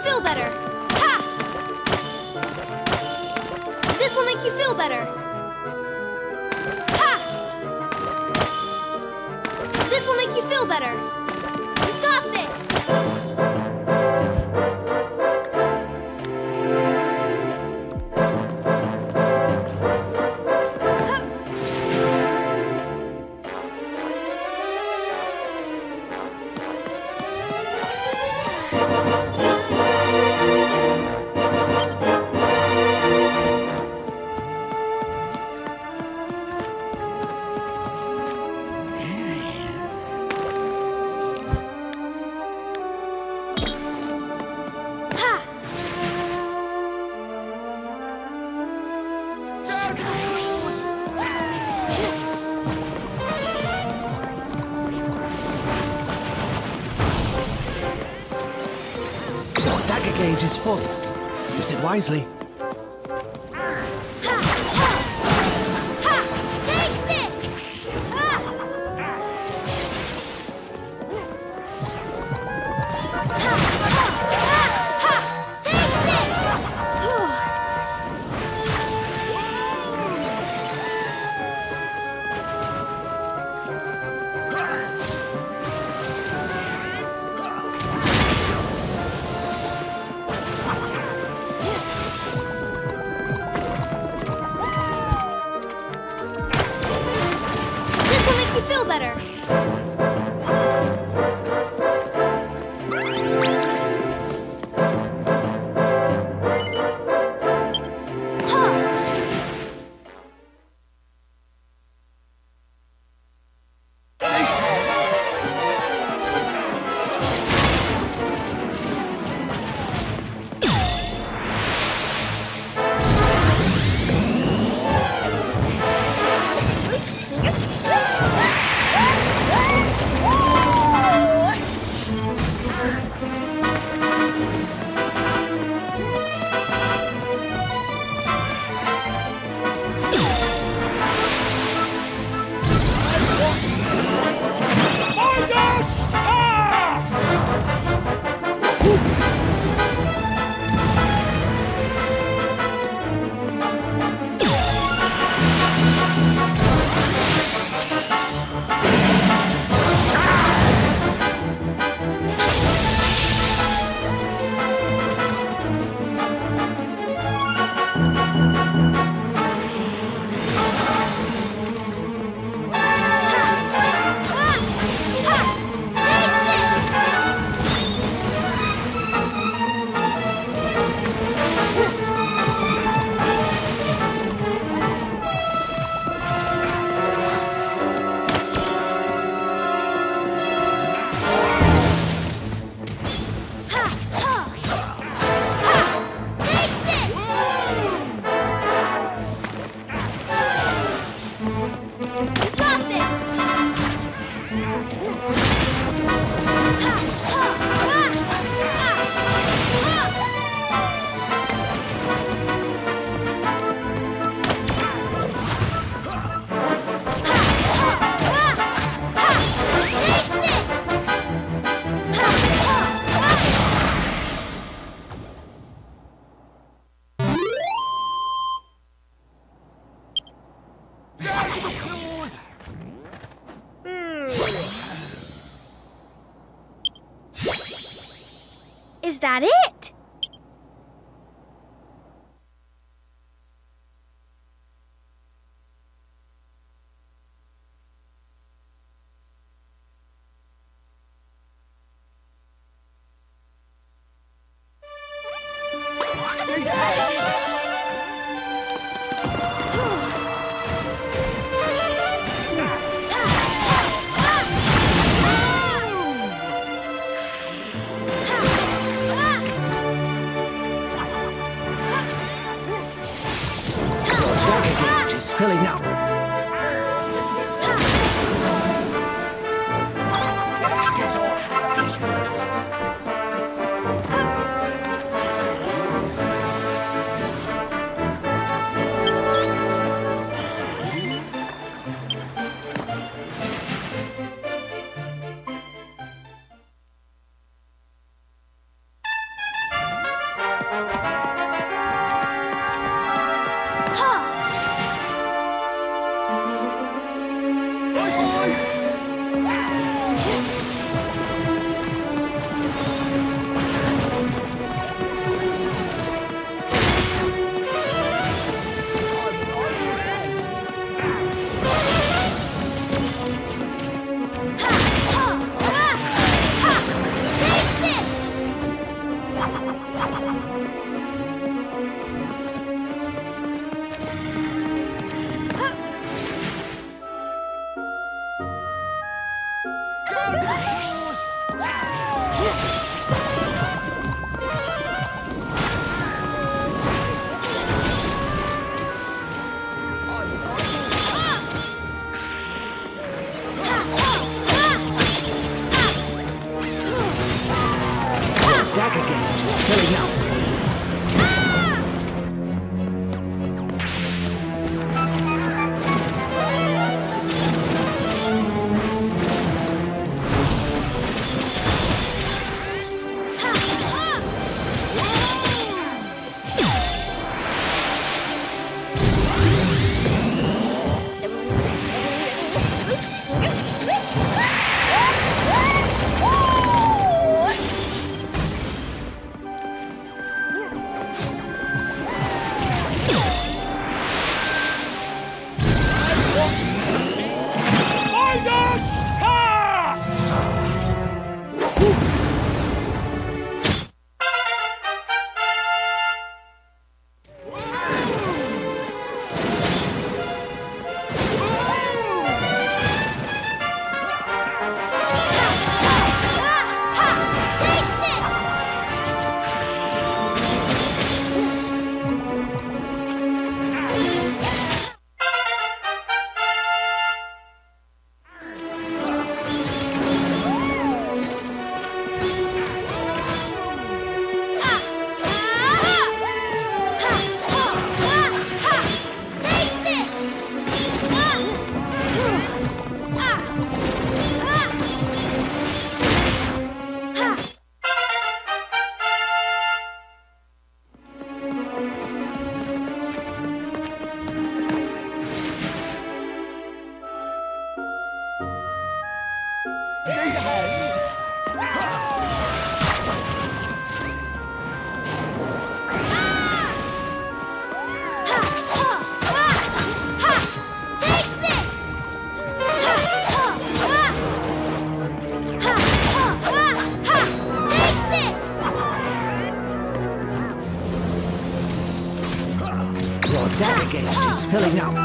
feel better. Ha! This will make you feel better. Ha! This will make you feel better. You got this! Your dagger gauge is full. Use it wisely. Take this! This will make you feel better. Is that it? Filling up. Let's get our hands dirty. Dagger gauge is filling up. Your dagger gauge is filling up.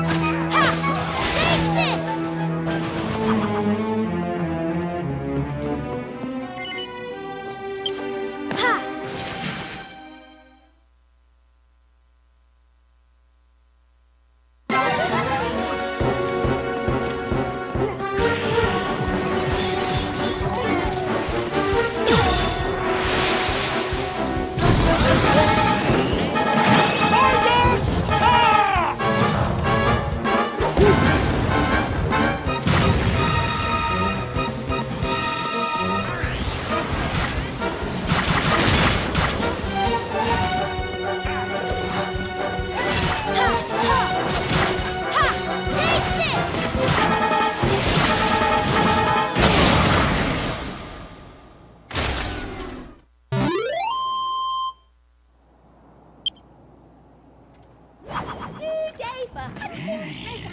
New day for hunting treasure.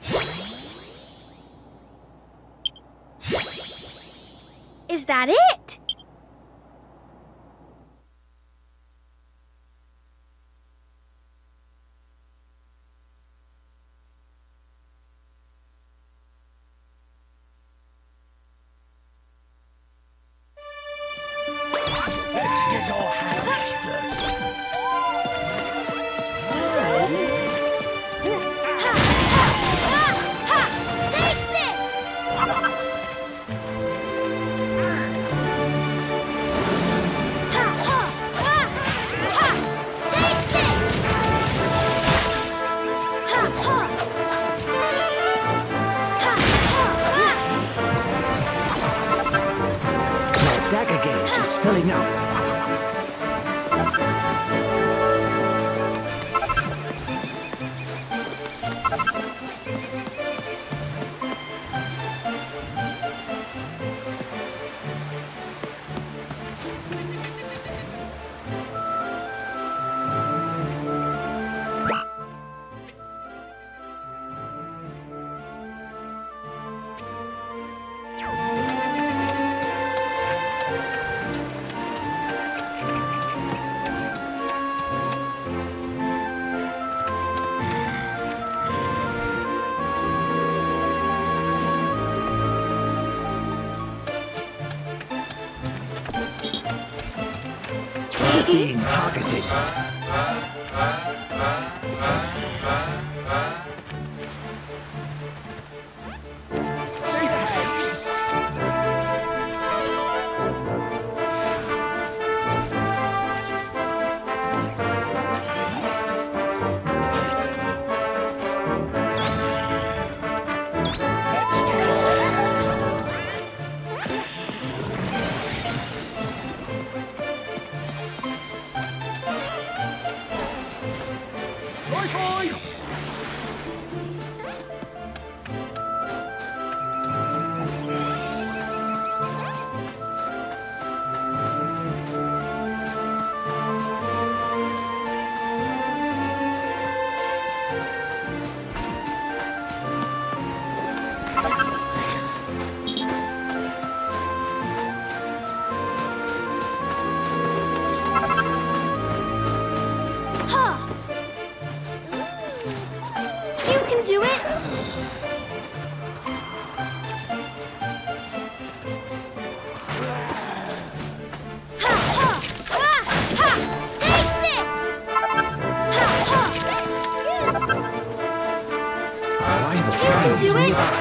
Is that it? Let's get our hands dirty. Take this! Your dagger gauge is filling up. being targeted. You can do it! Ha ha! Ha ha! Take this! Ha ha! A rival You can friend is do it. nearby.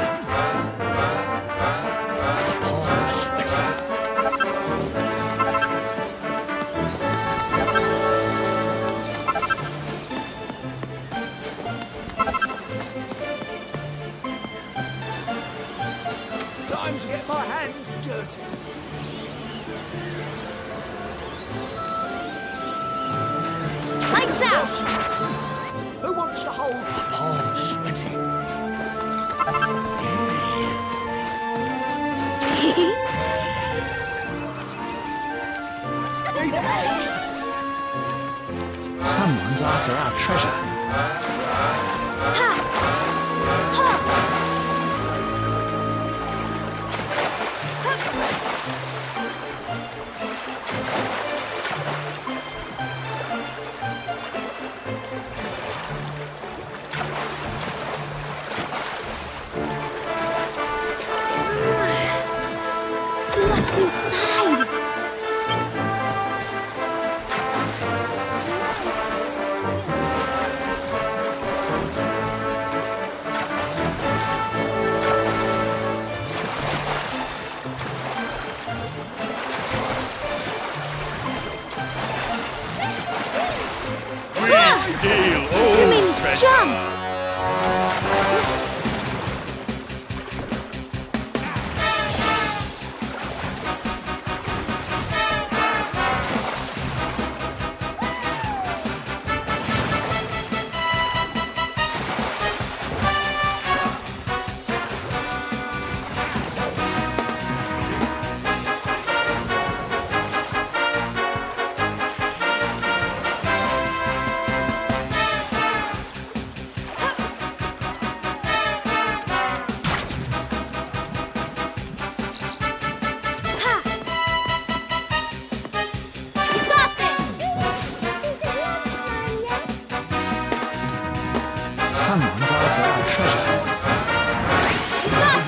Time to get my hands dirty. Lights out! Who wants to hold my palms sweaty? Need a hand? Someone's after our treasure. Ha! Ha! What's inside? Steal You all mean treasure. jump? You got this! Is it lunchtime yet? Someone's after our treasure. You got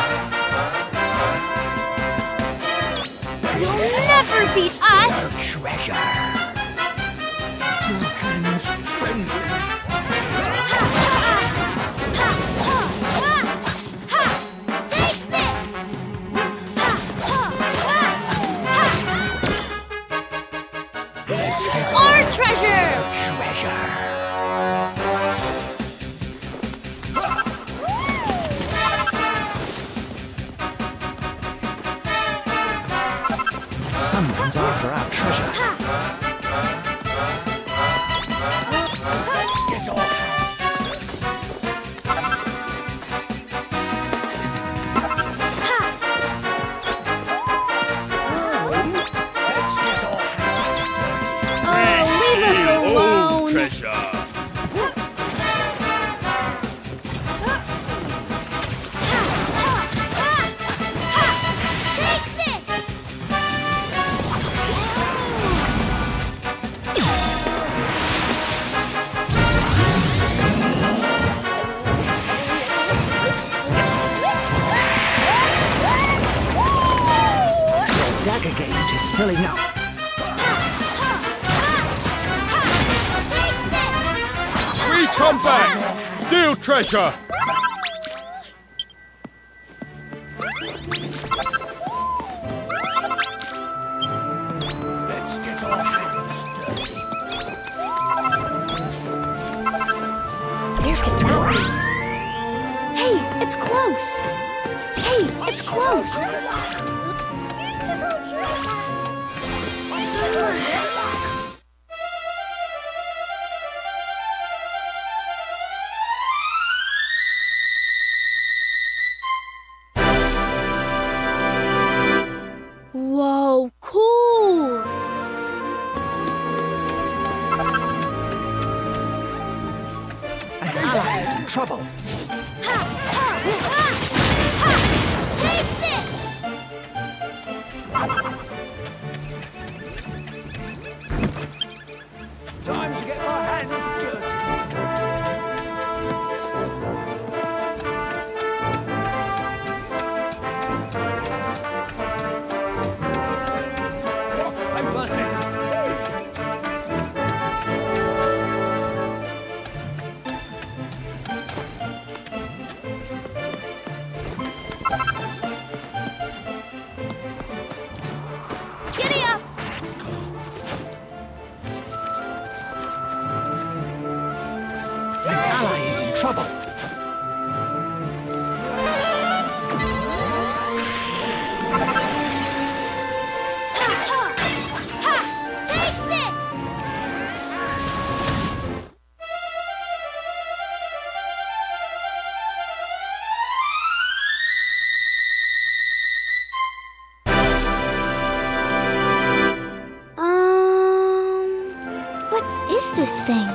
this! You'll never beat us! Treasure. Your hands trembling. Take this! Our treasure! Treasure. Someone's after our treasure. Let's get off. Let's get off. Oh, leave us Steal all alone! treasure. Take this! Dagger gauge is filling up. Come back! Steal treasure! Let's get our hands dirty. Where could that be? Hey, it's close! Hey, it's close! Beautiful treasure. Whoa, cool! An ally is in trouble. Take this! Time to get my hands dirty. Rock, paper, scissors. Giddy up! Let's go. An ally is in trouble. Take this! What is this thing?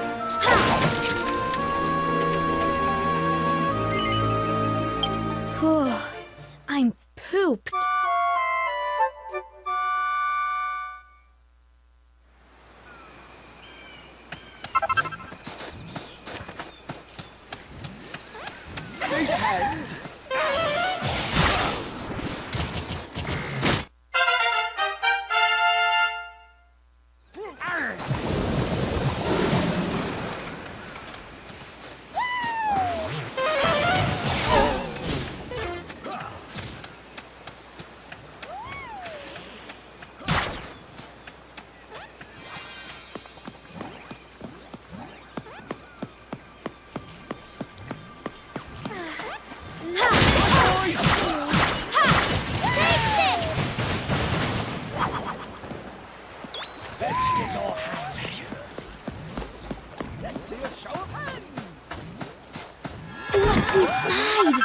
Whew, I'm pooped. Need a hand. Let's get our hands dirty. Let's see a show of hands. What's inside?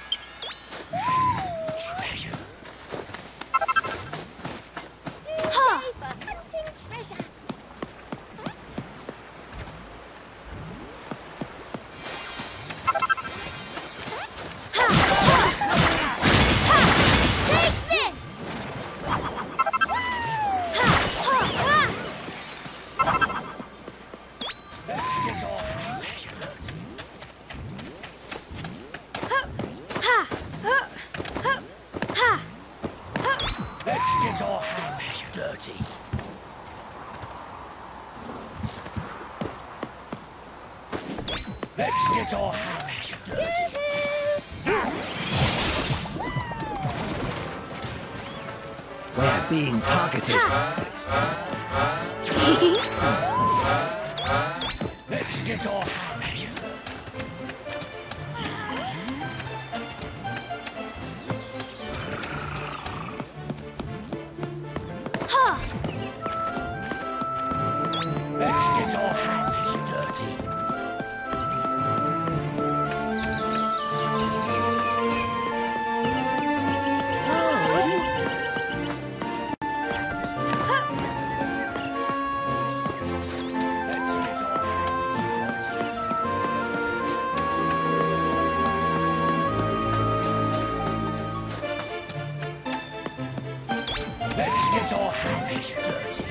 Treasure. Paper hunting treasure. Take this! Let's get our treasure dirty. Let's get our hands dirty. Let's get our hands dirty. We're being targeted. Let's get our hands dirty. Let's get our hands dirty. Let's get our hands dirty. Let's get our hands dirty.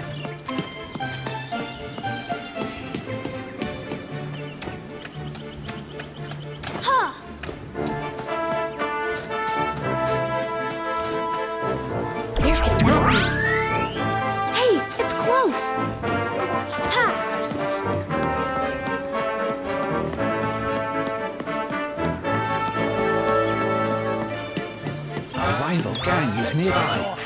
Where could that be? Hey, it's close! is nearby.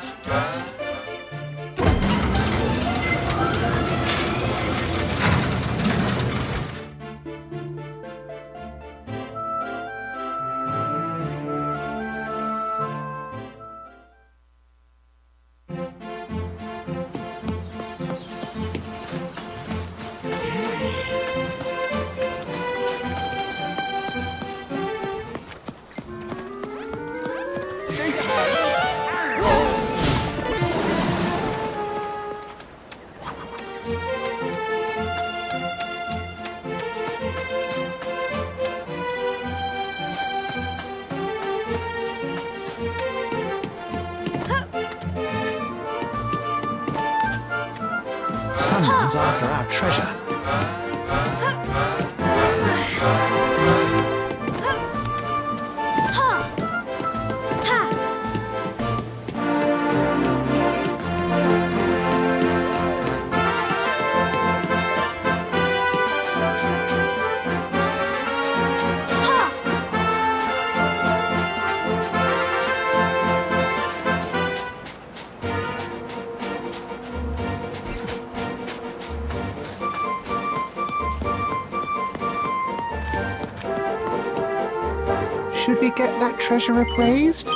Someone's after our treasure. Should we get that treasure appraised?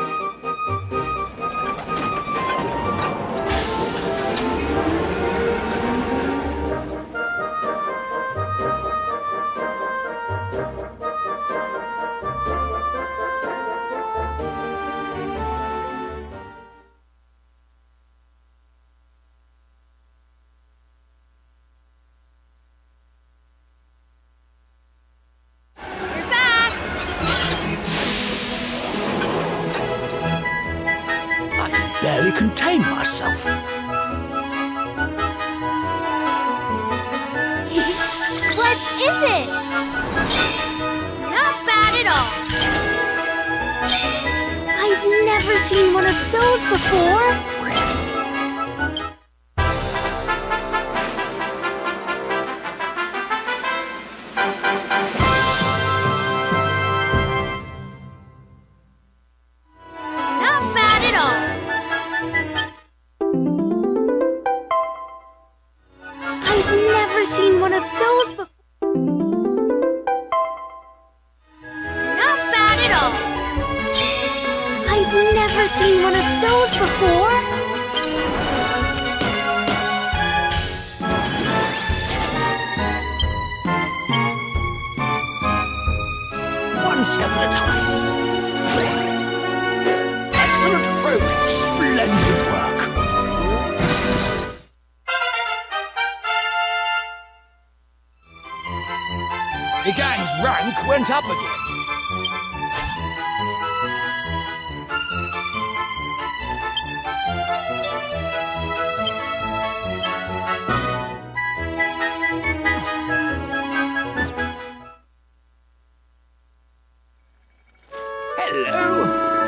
Barely contain myself. What is it? Not bad at all. I've never seen one of those before. Not bad at all. I've never seen one of those before. Not bad at all. I've never seen one of those before. One step at a time. Excellent progress. Splendid work. The gang's rank went up again. Hello.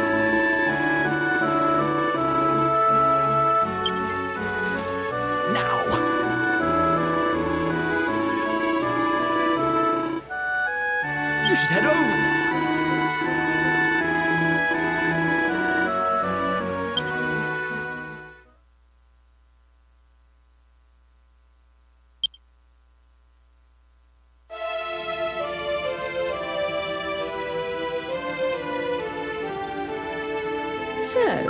Now. You should head over there. So,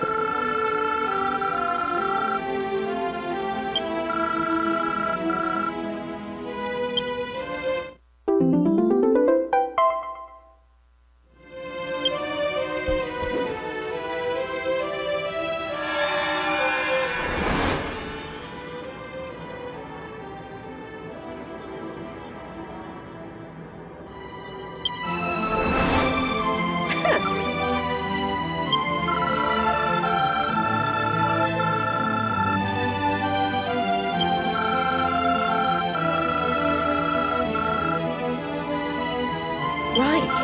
right.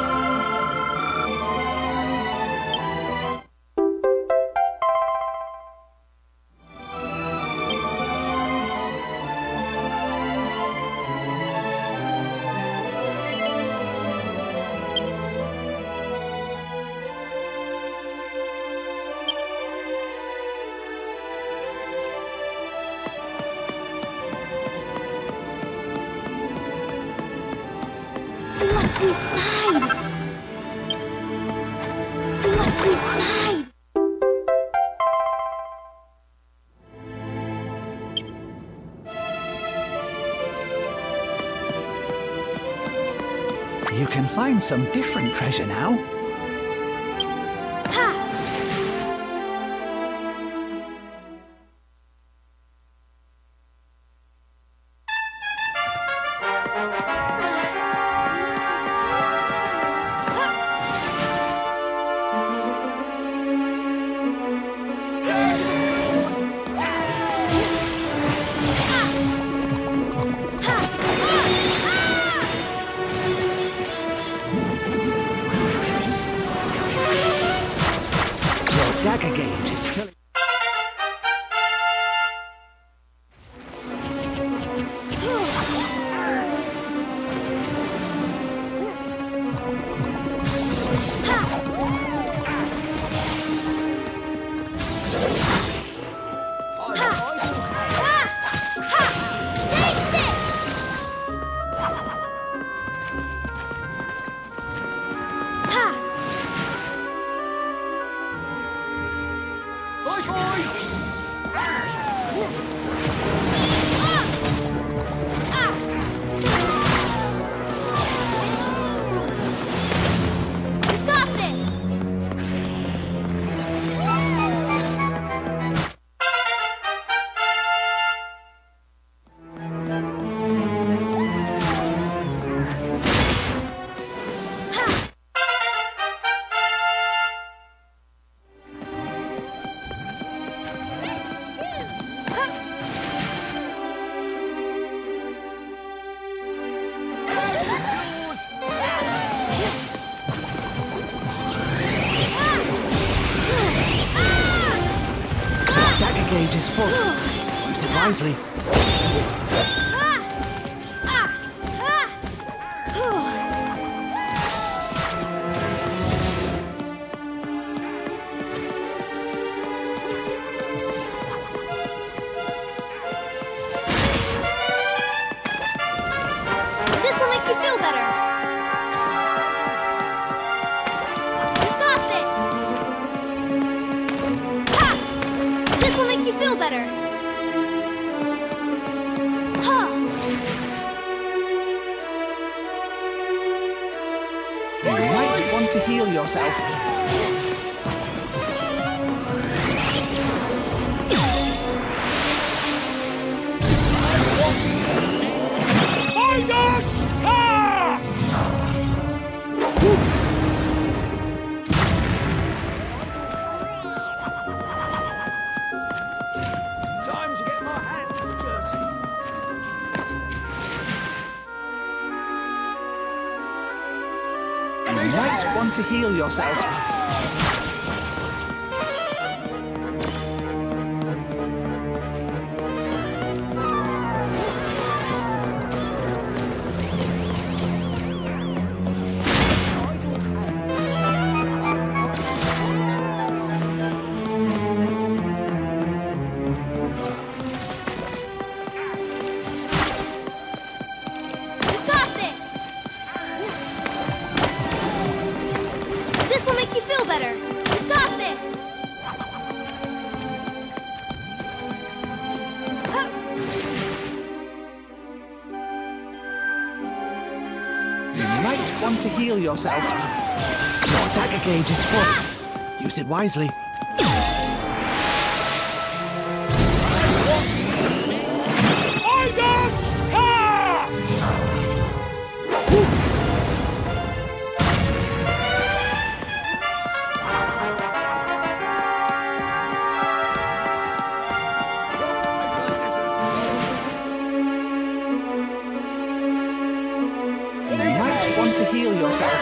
What's inside? What's inside? You can find some different treasure now. Ha! Dagger gauge is filling. Gauge is full. Use it wisely. This will make you feel better. You got this. Ha! This will make you feel better. Ha! You might want to heal yourself. Time to get my hands dirty. You might want to heal yourself. You got this. This will make you feel better. You got this. Ha! You might want to heal yourself. Your dagger gauge is full. Use it wisely. You might want to heal yourself.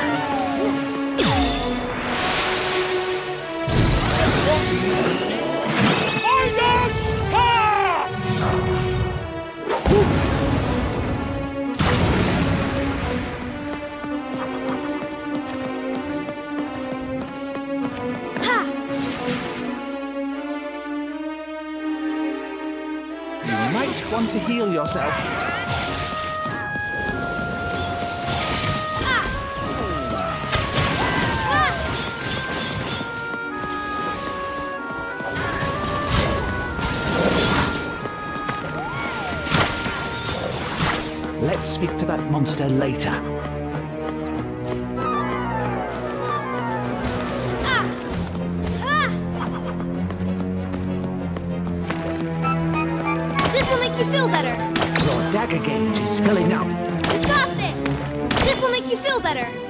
Ha! You might want to heal yourself. Ah! speak to that monster later. This will make you feel better. Your dagger gauge is filling up. You got this! This will make you feel better.